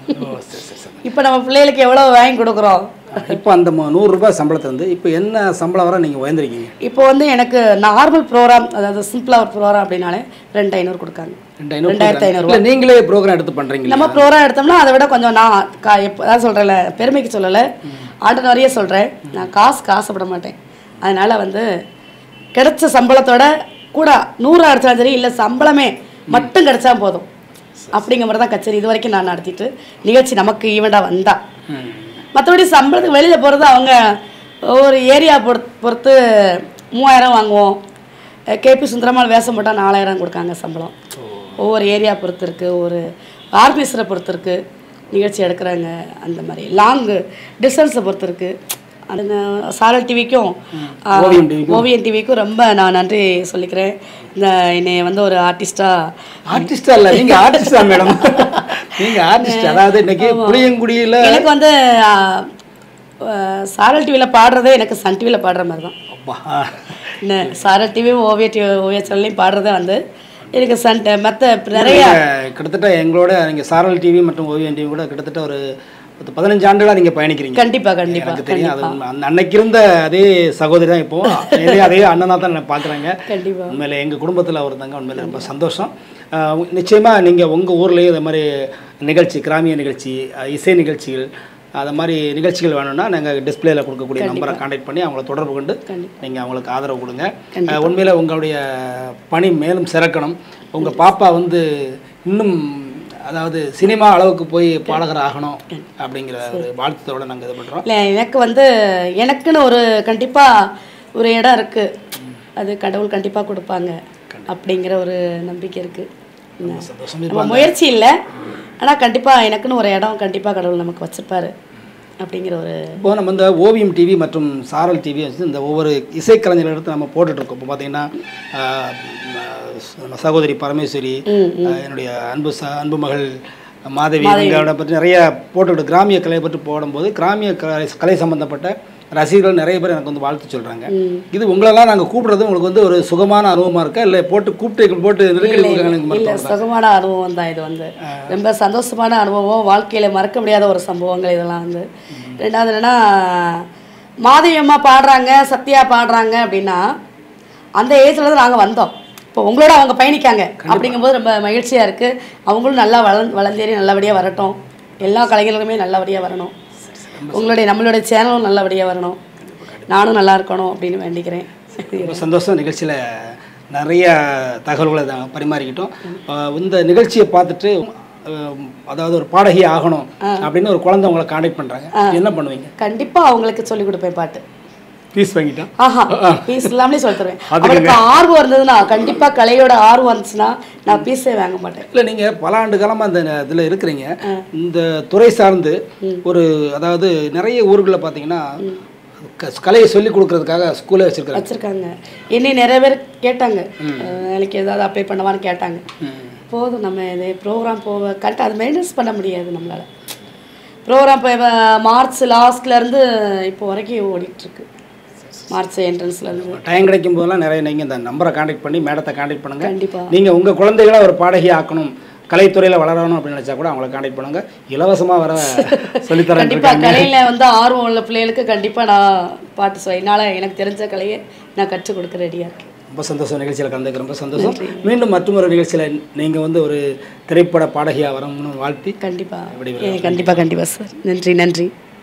இப்போ நம்ம பிள்ளைகளுக்கு எவ்வளோ வாங்கி கொடுக்குறோம். இப்போ அந்த நூறுரூபா சம்பளத்தை வந்து இப்போ என்ன சம்பளம் வர நீங்கள் உயர்ந்திருக்கீங்க? இப்போ வந்து எனக்கு நார்மல் ப்ரோக்ராம், அதாவது சிம்பிளாக ஒரு ப்ரோக்ராம் அப்படின்னாலே ரெண்டு ஐநூறு கொடுக்காங்க. ரெண்டாயிரத்தி ஐநூறுரூவா. நீங்களே ப்ரோக்ராம் எடுத்து பண்ணுறீங்க? நம்ம ப்ரோக்ராம் எடுத்தோம்னா அதை விட கொஞ்சம் நான் கா எப்போ தான் சொல்கிறேன்ல, பெருமைக்கு சொல்லலை, ஆண்டு நிறைய சொல்கிறேன், நான் காசுக்கு ஆசைப்பட மாட்டேன். அதனால் வந்து கிடைச்ச சம்பளத்தோட கூட நூறு அடித்தாலும் சரி, இல்லை சம்பளமே மட்டும் கிடைச்சா போதும் அப்படிங்கிற மாதிரி தான் கச்சேரி இது வரைக்கும் நான் நடத்திட்டு நிகழ்ச்சி நமக்கு ஈவெண்ட்டாக வந்தா. மற்றபடி சம்பளத்துக்கு வெளியில் போகிறது அவங்க ஒரு ஏரியா பொறுத்து பொறுத்து மூவாயிரம் வாங்குவோம். கேபி சுந்தரமால் வேஷம் போட்டால் நாலாயிரம் கொடுக்காங்க சம்பளம். ஒவ்வொரு ஏரியா பொறுத்து இருக்குது, ஒரு ஆர்கனைசரை பொறுத்து இருக்குது, நிகழ்ச்சி எடுக்கிறாங்க, அந்த மாதிரி லாங் டிஸ்டன்ஸை பொறுத்து இருக்குது. அந்த சாரல் டிவிக்கும் ஓவியன் டிவிக்கும் ரொம்ப நான் நன்றி சொல்லிக்கிறேன். இந்த என்னை வந்து ஒரு ஆர்டிஸ்டாக ஆர்டிஸ்டா இல்லை நீங்கள் ஆர்டிஸ்டா மேடம், நீங்கள் ஆர்டிஸ்ட். அதாவது இன்னைக்கு புளியங்குடியில் எனக்கு வந்து சாரல் டிவியில் பாடுறதே எனக்கு சன் டிவியில் பாடுற மாதிரி தான். என்ன சாரல் டிவியும் ஓவிய டிவி ஓவிய சேனல்லையும் பாடுறதே வந்து எனக்கு சன் மற்ற நிறைய கிட்டத்தட்ட எங்களோட நீங்கள் சாரல் டிவி மற்றும் ஓவியன் டிவி கூட கிட்டத்தட்ட ஒரு பதினஞ்சு ஆண்டுகளாக நீங்கள் பயணிக்கிறீங்க. கண்டிப்பாக கண்டிப்பாக எனக்கு தெரியும். அது அந்த அன்னைக்கு இருந்த அதே சகோதரி தான் இப்போ அதே அண்ணனாக தான் நான் பார்க்குறாங்க. கண்டிப்பாக உண்மையில எங்கள் குடும்பத்தில் ஒருத்தங்க உண்மையில ரொம்ப சந்தோஷம். நிச்சயமாக நீங்கள் உங்கள் ஊர்லேயும் இந்த மாதிரி நிகழ்ச்சி, கிராமிய நிகழ்ச்சி, இசை நிகழ்ச்சிகள், அது மாதிரி நிகழ்ச்சிகள் வேணும்னா நாங்கள் டிஸ்பிளேயில் கொடுக்கக்கூடிய நம்பரை கான்டாக்ட் பண்ணி அவங்கள தொடர்பு கொண்டு நீங்கள் அவங்களுக்கு ஆதரவு கொடுங்க. உண்மையில் உங்களுடைய பணி மேலும் சிறக்கணும். உங்கள் பாப்பா வந்து இன்னும் அதாவது சினிமா அளவுக்கு போய் பாடகர் ஆகணும் அப்படிங்கிற ஒரு வாழ்த்தோட நாங்கள் இது பண்ணுறோம். இல்லை எனக்கு வந்து எனக்குன்னு ஒரு கண்டிப்பாக ஒரு இடம் இருக்குது, அது கடவுள் கண்டிப்பாக கொடுப்பாங்க அப்படிங்கிற ஒரு நம்பிக்கை இருக்குது. முயற்சி இல்லை, ஆனால் கண்டிப்பாக எனக்குன்னு ஒரு இடம் கண்டிப்பாக கடவுள் நமக்கு வச்சுருப்பாரு அப்படிங்கிற ஒரு. இப்போ நம்ம இந்த ஓவியம் டிவி மற்றும் சாரல் டிவி வச்சு இந்த ஒவ்வொரு இசைக்கலைஞர்கள் எடுத்து நம்ம போட்டுட்ருக்கோம். இப்போ பார்த்தீங்கன்னா சகோதரி பரமேஸ்வரி, என்னுடைய அன்பு ச அன்பு மகள் மாதவி, இவங்களோட பற்றி நிறைய போட்டுக்கிட்டு கிராமிய கலையை பற்றி போடும்போது கிராமிய கலை கலை சம்பந்தப்பட்ட ரசிகர்கள் நிறைய பேர் எனக்கு வந்து வாழ்த்து சொல்கிறாங்க. இது உங்களெல்லாம் நாங்கள் கூப்பிடுறது உங்களுக்கு வந்து ஒரு சுகமான அனுபவமாக இருக்கா, இல்லை போட்டு கூப்பிட்டு போட்டு நெருக்கடி கொடுக்காங்க? இல்லை, சுகமான அனுபவம் தான் இது வந்து. ரொம்ப சந்தோஷமான அனுபவம், வாழ்க்கையில் மறக்க முடியாத ஒரு சம்பவங்கள் இதெல்லாம் வந்து. ரெண்டாவது என்னென்னா, மாதவி அம்மா பாடுறாங்க, சத்யா பாடுறாங்க அப்படின்னா அந்த ஏஜில் தான் நாங்கள் வந்தோம். இப்போ உங்களோட அவங்க பயணிக்காங்க அப்படிங்கும்போது ரொம்ப மகிழ்ச்சியாக இருக்குது. அவங்களும் நல்லா வள வளர்ந்தேறி நல்லபடியாக வரட்டும். எல்லா கலைஞர்களுமே நல்லபடியாக வரணும். உங்களுடைய நம்மளுடைய சேனலும் நல்லபடியாக வரணும். நானும் நல்லா இருக்கணும் அப்படின்னு வேண்டிக்கிறேன். ரொம்ப சந்தோஷம். நிகழ்ச்சியில் நிறைய தகவல்களை தான் பரிமாறிக்கிட்டோம். இந்த நிகழ்ச்சியை பார்த்துட்டு அதாவது ஒரு பாடகி ஆகணும் அப்படின்னு ஒரு குழந்தை உங்களை கான்டாக்ட் பண்ணுறாங்க, என்ன பண்ணுவீங்க? கண்டிப்பாக அவங்களுக்கு சொல்லிக் கொடுப்பேன் பாட்டு. பீஸ் வாங்கிட்டேன். ஆஹா, பீஸ் இல்லாமலே சொல்லி தருவேன். அவருக்கு ஆர்வம் இருந்ததுன்னா, கண்டிப்பாக கலையோட ஆர்வம் வந்துச்சுன்னா நான் பீஸே வாங்க மாட்டேன். இல்லை, நீங்கள் பல ஆண்டு காலமாக அந்த இதில் இருக்கிறீங்க. இந்த துறை சார்ந்து ஒரு அதாவது நிறைய ஊர்களில் பார்த்தீங்கன்னா கலையை சொல்லிக் கொடுக்கறதுக்காக ஸ்கூலே வச்சுருக்காங்க வச்சுருக்காங்க என்னை நிறைய பேர் கேட்டாங்க, எனக்கு ஏதாவது அப்ளை பண்ணவான்னு கேட்டாங்க. போதும், நம்ம இது ப்ரோக்ராம் போக கரெக்டாக அது மெயின்டைன்ஸ் பண்ண முடியாது நம்மளால். ப்ரோக்ராம் இப்போ மார்ச் லாஸ்ட்லேருந்து இப்போ வரைக்கும் ஓடிட்டுருக்கு. மார்ச் என்ட்ரன்ஸ்லேருந்து டைம் கிடைக்கும் போதெல்லாம் நிறைய நீங்கள் இந்த நம்பரை கான்டாக்ட் பண்ணி மேடத்தை கான்டாக்ட் பண்ணுங்கள். கண்டிப்பாக நீங்கள் உங்கள் குழந்தைகளை ஒரு பாடகி ஆக்கணும், கலைத்துறையில் வளரணும் அப்படின்னு நினச்சா கூட அவங்கள கான்டாக்ட் பண்ணுங்கள். இலவசமாக வர சொல்லித்தரேன். கண்டிப்பாக கலையில் வந்து ஆர்வம் உள்ள பிள்ளைகளுக்கு கண்டிப்பாக நான் பாட்டு சொல்ல, என்னால் எனக்கு தெரிஞ்ச கலையை நான் கற்றுக் கொடுக்க ரெடியாக இருக்கேன். ரொம்ப சந்தோஷம். நிகழ்ச்சியில் கலந்துக்க ரொம்ப சந்தோஷம். மீண்டும் மற்றும் ஒரு நிகழ்ச்சியில் நீங்கள் வந்து ஒரு திரைப்பட பாடகியாக வரணும்னு வாழ்த்தி. கண்டிப்பாக கண்டிப்பாக கண்டிப்பாக சார். நன்றி நன்றி.